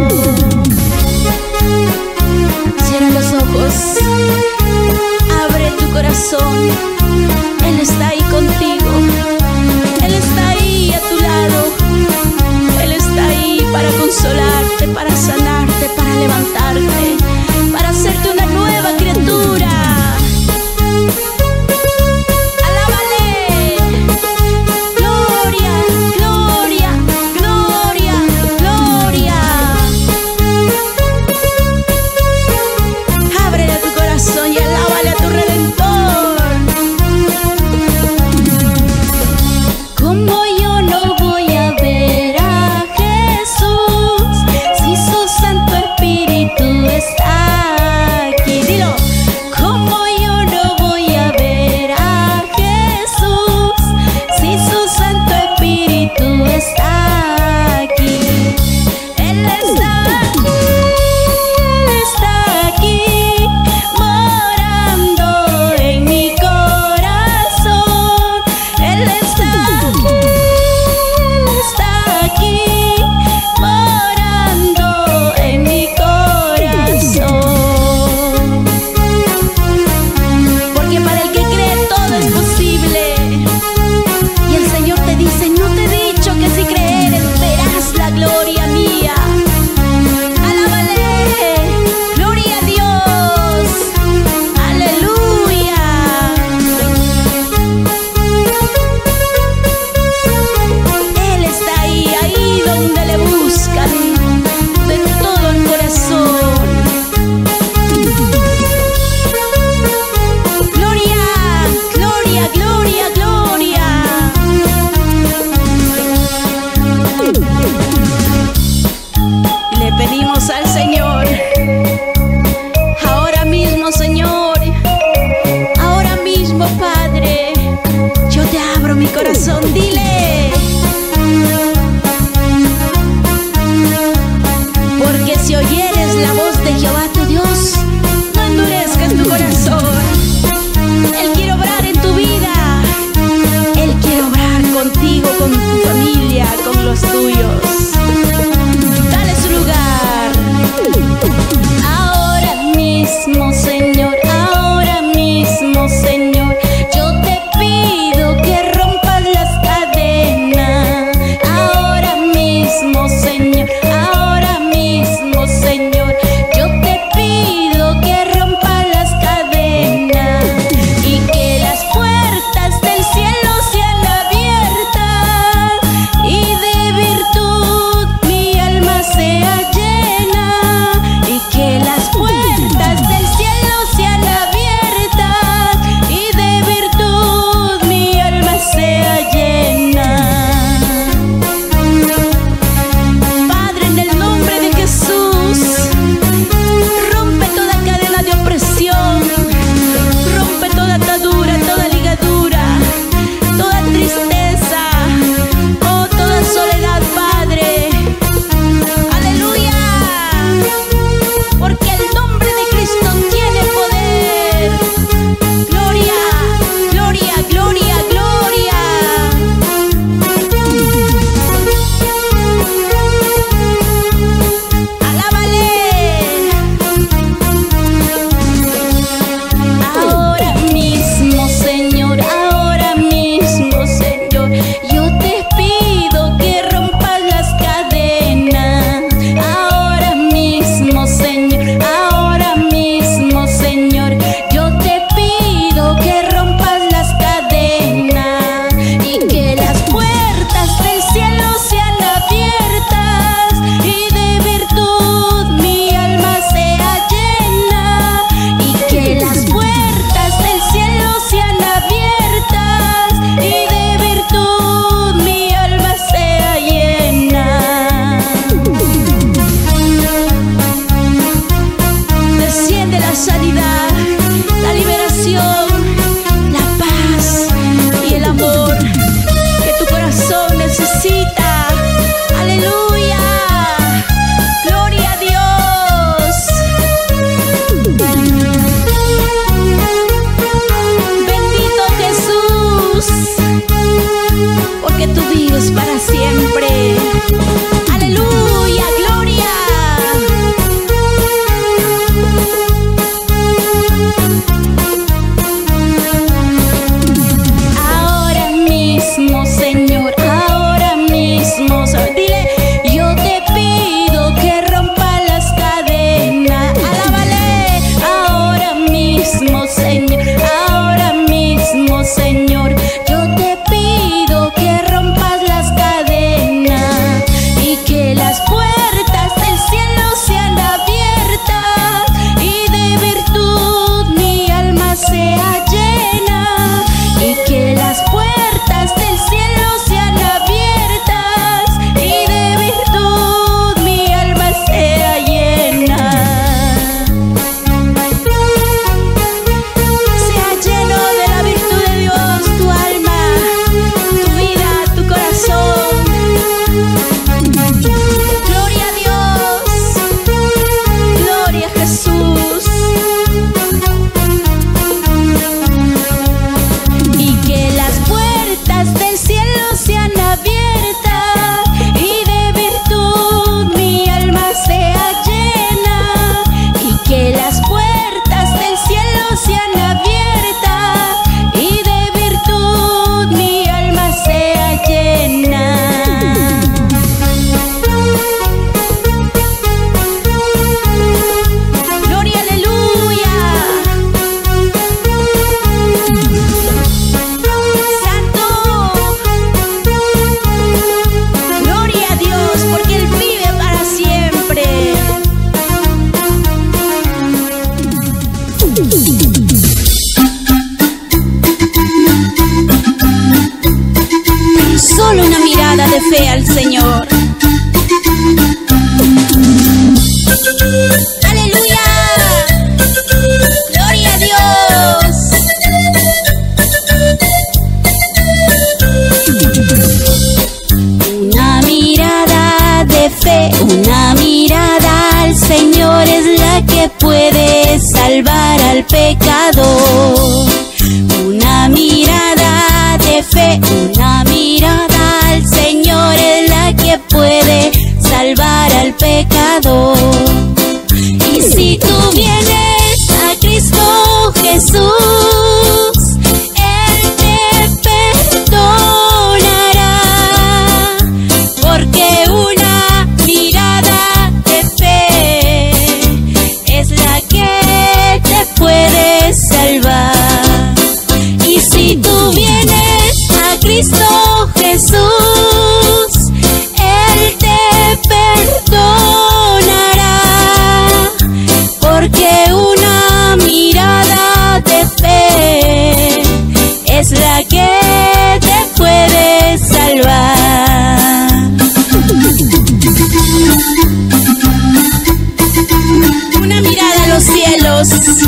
Cierra los ojos, abre tu corazón. Él está ahí contigo. Él está ahí a tu lado. Él está ahí para consolarte, para sanarte, para levantarte, para hacerte una nueva criatura. ¡Alábale! Gloria, gloria, gloria, gloria. Ábrele tu corazón y alábale a tu Redentor. Como yo no voy a ver a Jesús si su Santo Espíritu está aquí. Dilo. Como yo no voy a ver a Jesús si su Santo Espíritu está aquí. Él está aquí, Él está aquí, morando en mi corazón. Él está aquí, Él está aquí, morando en mi corazón. Porque para el que cree todo es posible. Y el Señor te dice: no te he dicho que si creeres verás la gloria mía. Alábale, gloria a Dios, aleluya. Él está ahí, ahí donde le buscan de todo el corazón. Gloria, gloria, gloria, gloria. Le pedimos al Señor, ahora mismo, Señor, ahora mismo, Padre, yo te abro mi corazón. Dile. Porque si oyeres la voz de Jehová tu Dios, no endurezcas tu corazón. Él quiere obrar en tu vida. Él quiere obrar contigo, con tu familia, con los tuyos. Dale su lugar. Ahora mismo, Señor, ahora mismo, Señor, yo te pido que rompas las cadenas. Ahora mismo, Señor, ahora mismo, Señor, yo te fe al Señor. ¡Aleluya! ¡Gloria a Dios! Una mirada de fe, una mirada al Señor es la que puede salvar al pecador. Una mirada de fe, una mirada al Señor es la que puede salvar al pecador. Y si tú vienes a Cristo Jesús, Él te perdonará, porque una mirada de fe es la que te puede salvar. Y si tú vienes a Cristo Jesús, Él te perdonará, porque una mirada de fe es la que te puede salvar. Una mirada a los cielos,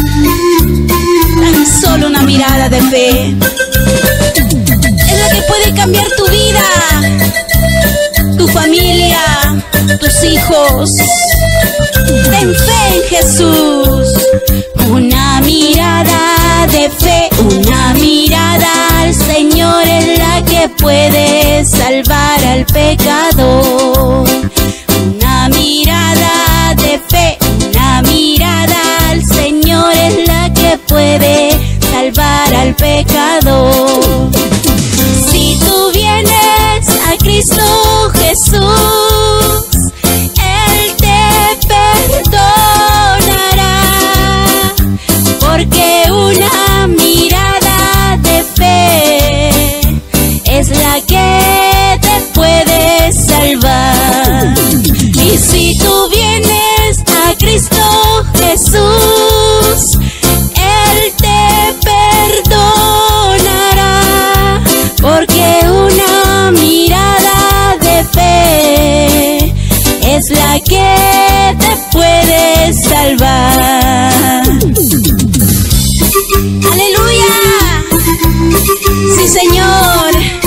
tan solo una mirada de fe, es la que puede cambiar tu vida, tu familia, tus hijos. Ten fe en Jesús. Una mirada de fe, una mirada al Señor es la que puede salvar al pecador. Una mirada de fe, una mirada al Señor es la que puede salvar al pecador. Si tú vienes a Cristo Jesús, Él te perdonará, porque una mirada de fe es la que te puede salvar. Y si tú vienes a Cristo Jesús, Él te perdonará, porque una mirada de fe es la que te puede salvar. ¡Aleluya! Sí, Señor.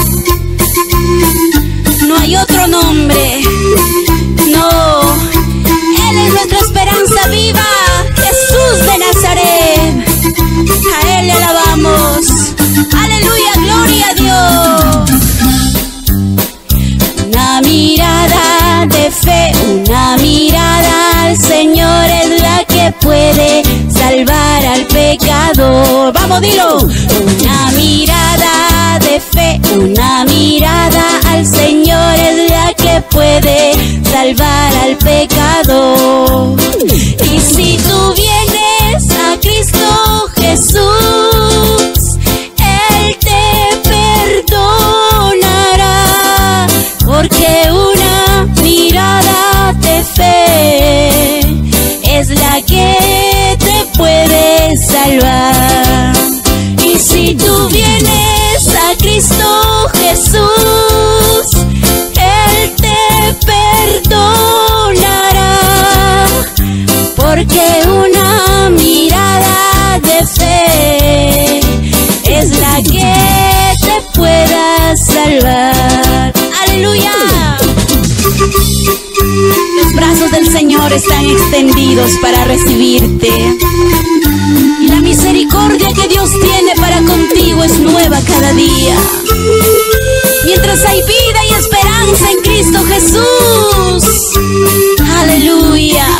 No hay otro nombre. No. Él es nuestra esperanza viva. Jesús de Nazaret. A Él le alabamos. ¡Aleluya! ¡Gloria a Dios! Una mirada de fe, una mirada al Señor es la que puede salvar al pecador. Vamos, dilo. Una mirada de fe, una mirada al Señor es la que puede salvar al pecador. Y si tú vienes a Cristo Jesús, Él te perdonará, porque una mirada de fe es la que te puede salvar. Y si tú vienes a Cristo Jesús, Él te perdonará, porque una mirada de fe es la que te pueda salvar. ¡Aleluya! Los brazos del Señor están extendidos para recibirte, y la misericordia que Dios tiene para contigo es nueva cada día. Mientras hay vida y esperanza en Cristo Jesús. ¡Aleluya!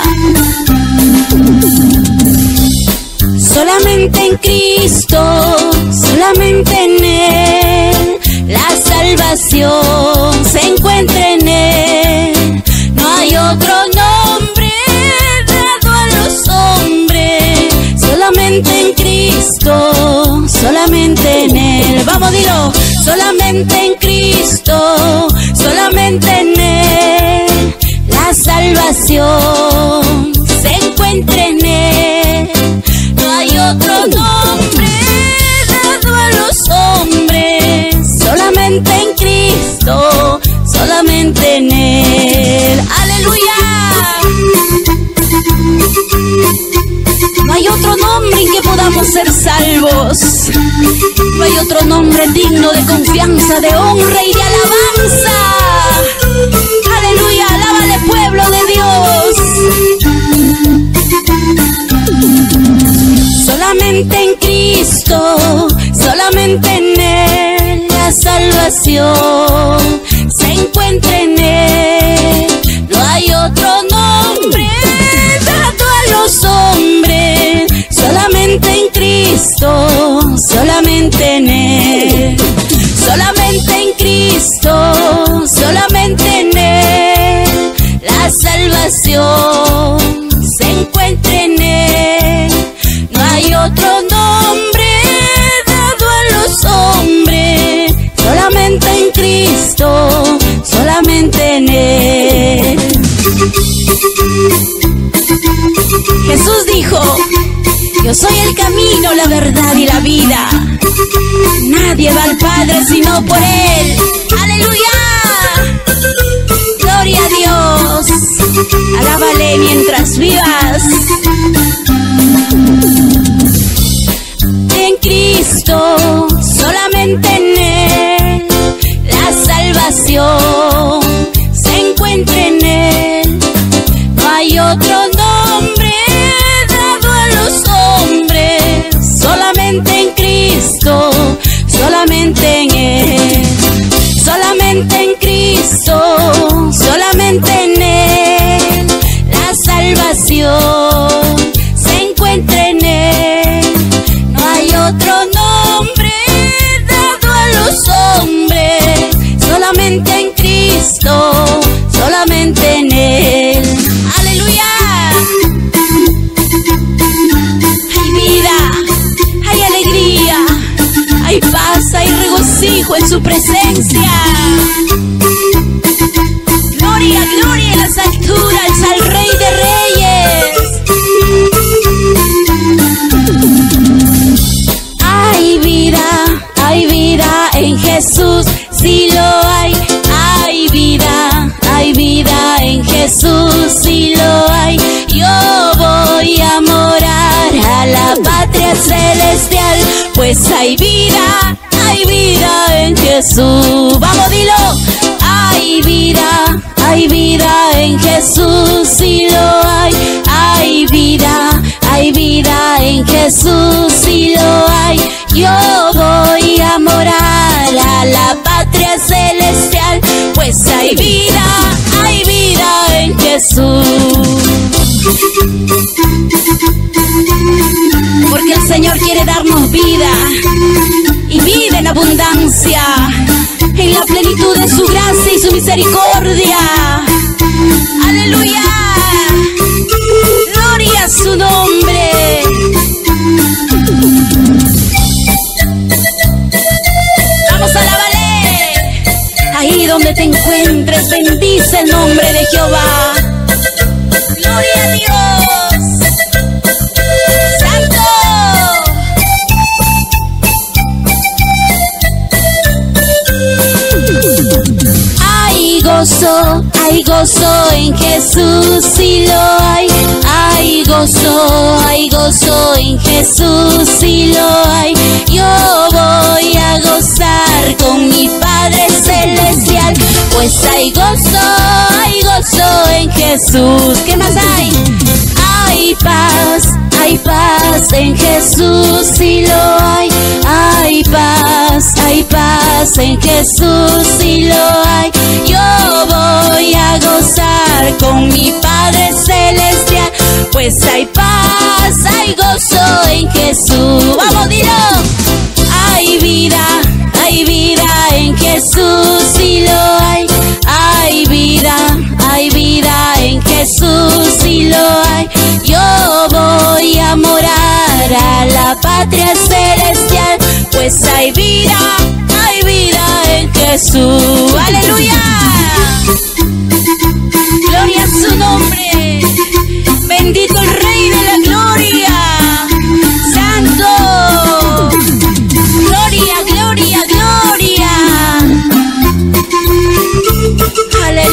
Solamente en Cristo, solamente en Él, la salvación se encuentra en Él. No hay otro nombre dado a los hombres, solamente en Cristo, solamente en Él. Vamos, dilo. Solamente en Cristo, solamente en Él, la salvación se encuentra en Él. No hay otro nombre dado a los hombres, solamente en Cristo, solamente solamente en Él. ¡Aleluya! No hay otro nombre en que podamos ser salvos. No hay otro nombre digno de confianza, de honra y de alabanza. ¡Aleluya! ¡Alábale, pueblo de Dios! Solamente en Cristo, solamente en Él, la salvación se encuentra en Él. No hay otro nombre dado a los hombres, solamente en Cristo, solamente en Él. Solamente en Cristo, solamente en Él, la salvación se encuentra en Él. No hay otro nombre dado a los hombres, solamente en Cristo, solamente en Él. Jesús dijo: yo soy el camino, la verdad y la vida. Nadie va al Padre sino por Él. ¡Aleluya! ¡Gloria a Dios! Alábale mientras vivas. En Cristo, solamente en Él, la salvación se encuentra en Él. No hay otro nombre dado a los hombres, solamente en Cristo, solamente en Él. Solamente en Cristo, solamente en Él, la salvación se encuentra en Él. No hay otro nombre dado a los hombres, solamente en Cristo, solamente en Él. ¡Aleluya! Hay vida, hay alegría, hay paz, hay regocijo en su presencia. Gloria, gloria en las alturas al Rey de Reyes. Hay vida, hay vida en Jesús, sí lo hay. Hay vida, hay vida en Jesús, sí lo hay. Yo voy a morar a la patria celestial, pues hay vida, hay vida en Jesús. Vamos, dilo. Hay vida, hay vida en Jesús, sí lo hay. Hay vida, hay vida en Jesús, sí lo hay. Yo voy a morar a la patria celestial, pues hay vida, hay vida en Jesús. Porque el Señor quiere darnos vida, y vida en abundancia, en la plenitud de su gracia y su misericordia. ¡Aleluya! ¡Gloria a su nombre! ¡Vamos a alabarle! Ahí donde te encuentres, bendice el nombre de Jehová. ¡Gloria a Dios! ¡Santo! Hay gozo, hay gozo en Jesús, sí lo hay. Hay gozo, hay gozo en Jesús, sí lo hay. Yo voy a gozar con mi Padre Celestial, pues hay gozo, hay gozo en Jesús. ¿Qué más hay? Hay paz, hay paz en Jesús, sí lo hay. Hay paz, hay paz en Jesús, sí lo hay. Yo voy a gozar con mi Padre Celestial, pues hay paz, hay gozo en Jesús. Vamos, dilo. Hay vida, hay vida en Jesús, sí lo hay. Hay vida, hay vida en Jesús, sí lo hay. Yo voy a morar a la patria celestial, pues hay vida, hay vida en Jesús. ¡Aleluya! Gloria a su nombre. Bendito el Rey de la Gloria. Santo. Gloria, gloria, gloria. Aleluya.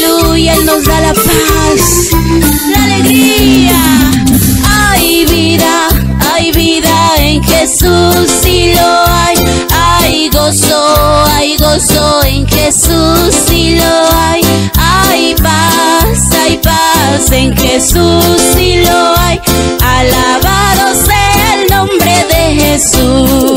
en Jesús sí lo hay. Alabado sea el nombre de Jesús.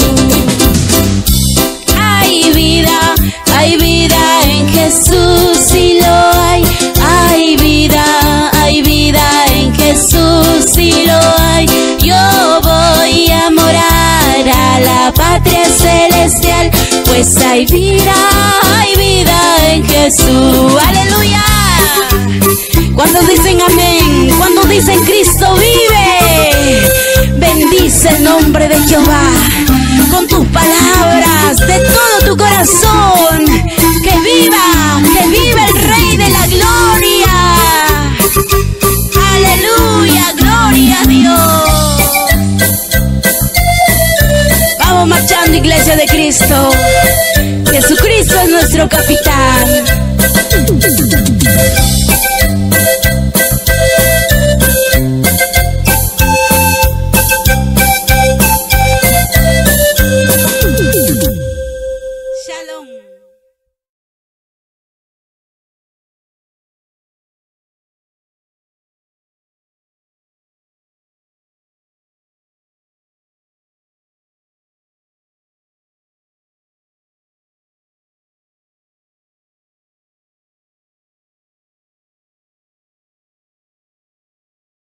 Hay vida, hay vida en Jesús sí lo hay. Hay vida, hay vida en Jesús sí lo hay. Yo voy a morar a la patria celestial, pues hay vida, hay vida en Jesús. ¡Aleluya! Cuando dicen amén, cuando dicen Cristo vive, bendice el nombre de Jehová con tus palabras de todo tu corazón. Que viva, que viva el Rey de la Gloria. Aleluya, gloria a Dios. Vamos marchando, iglesia de Cristo. Jesucristo es nuestro capitán.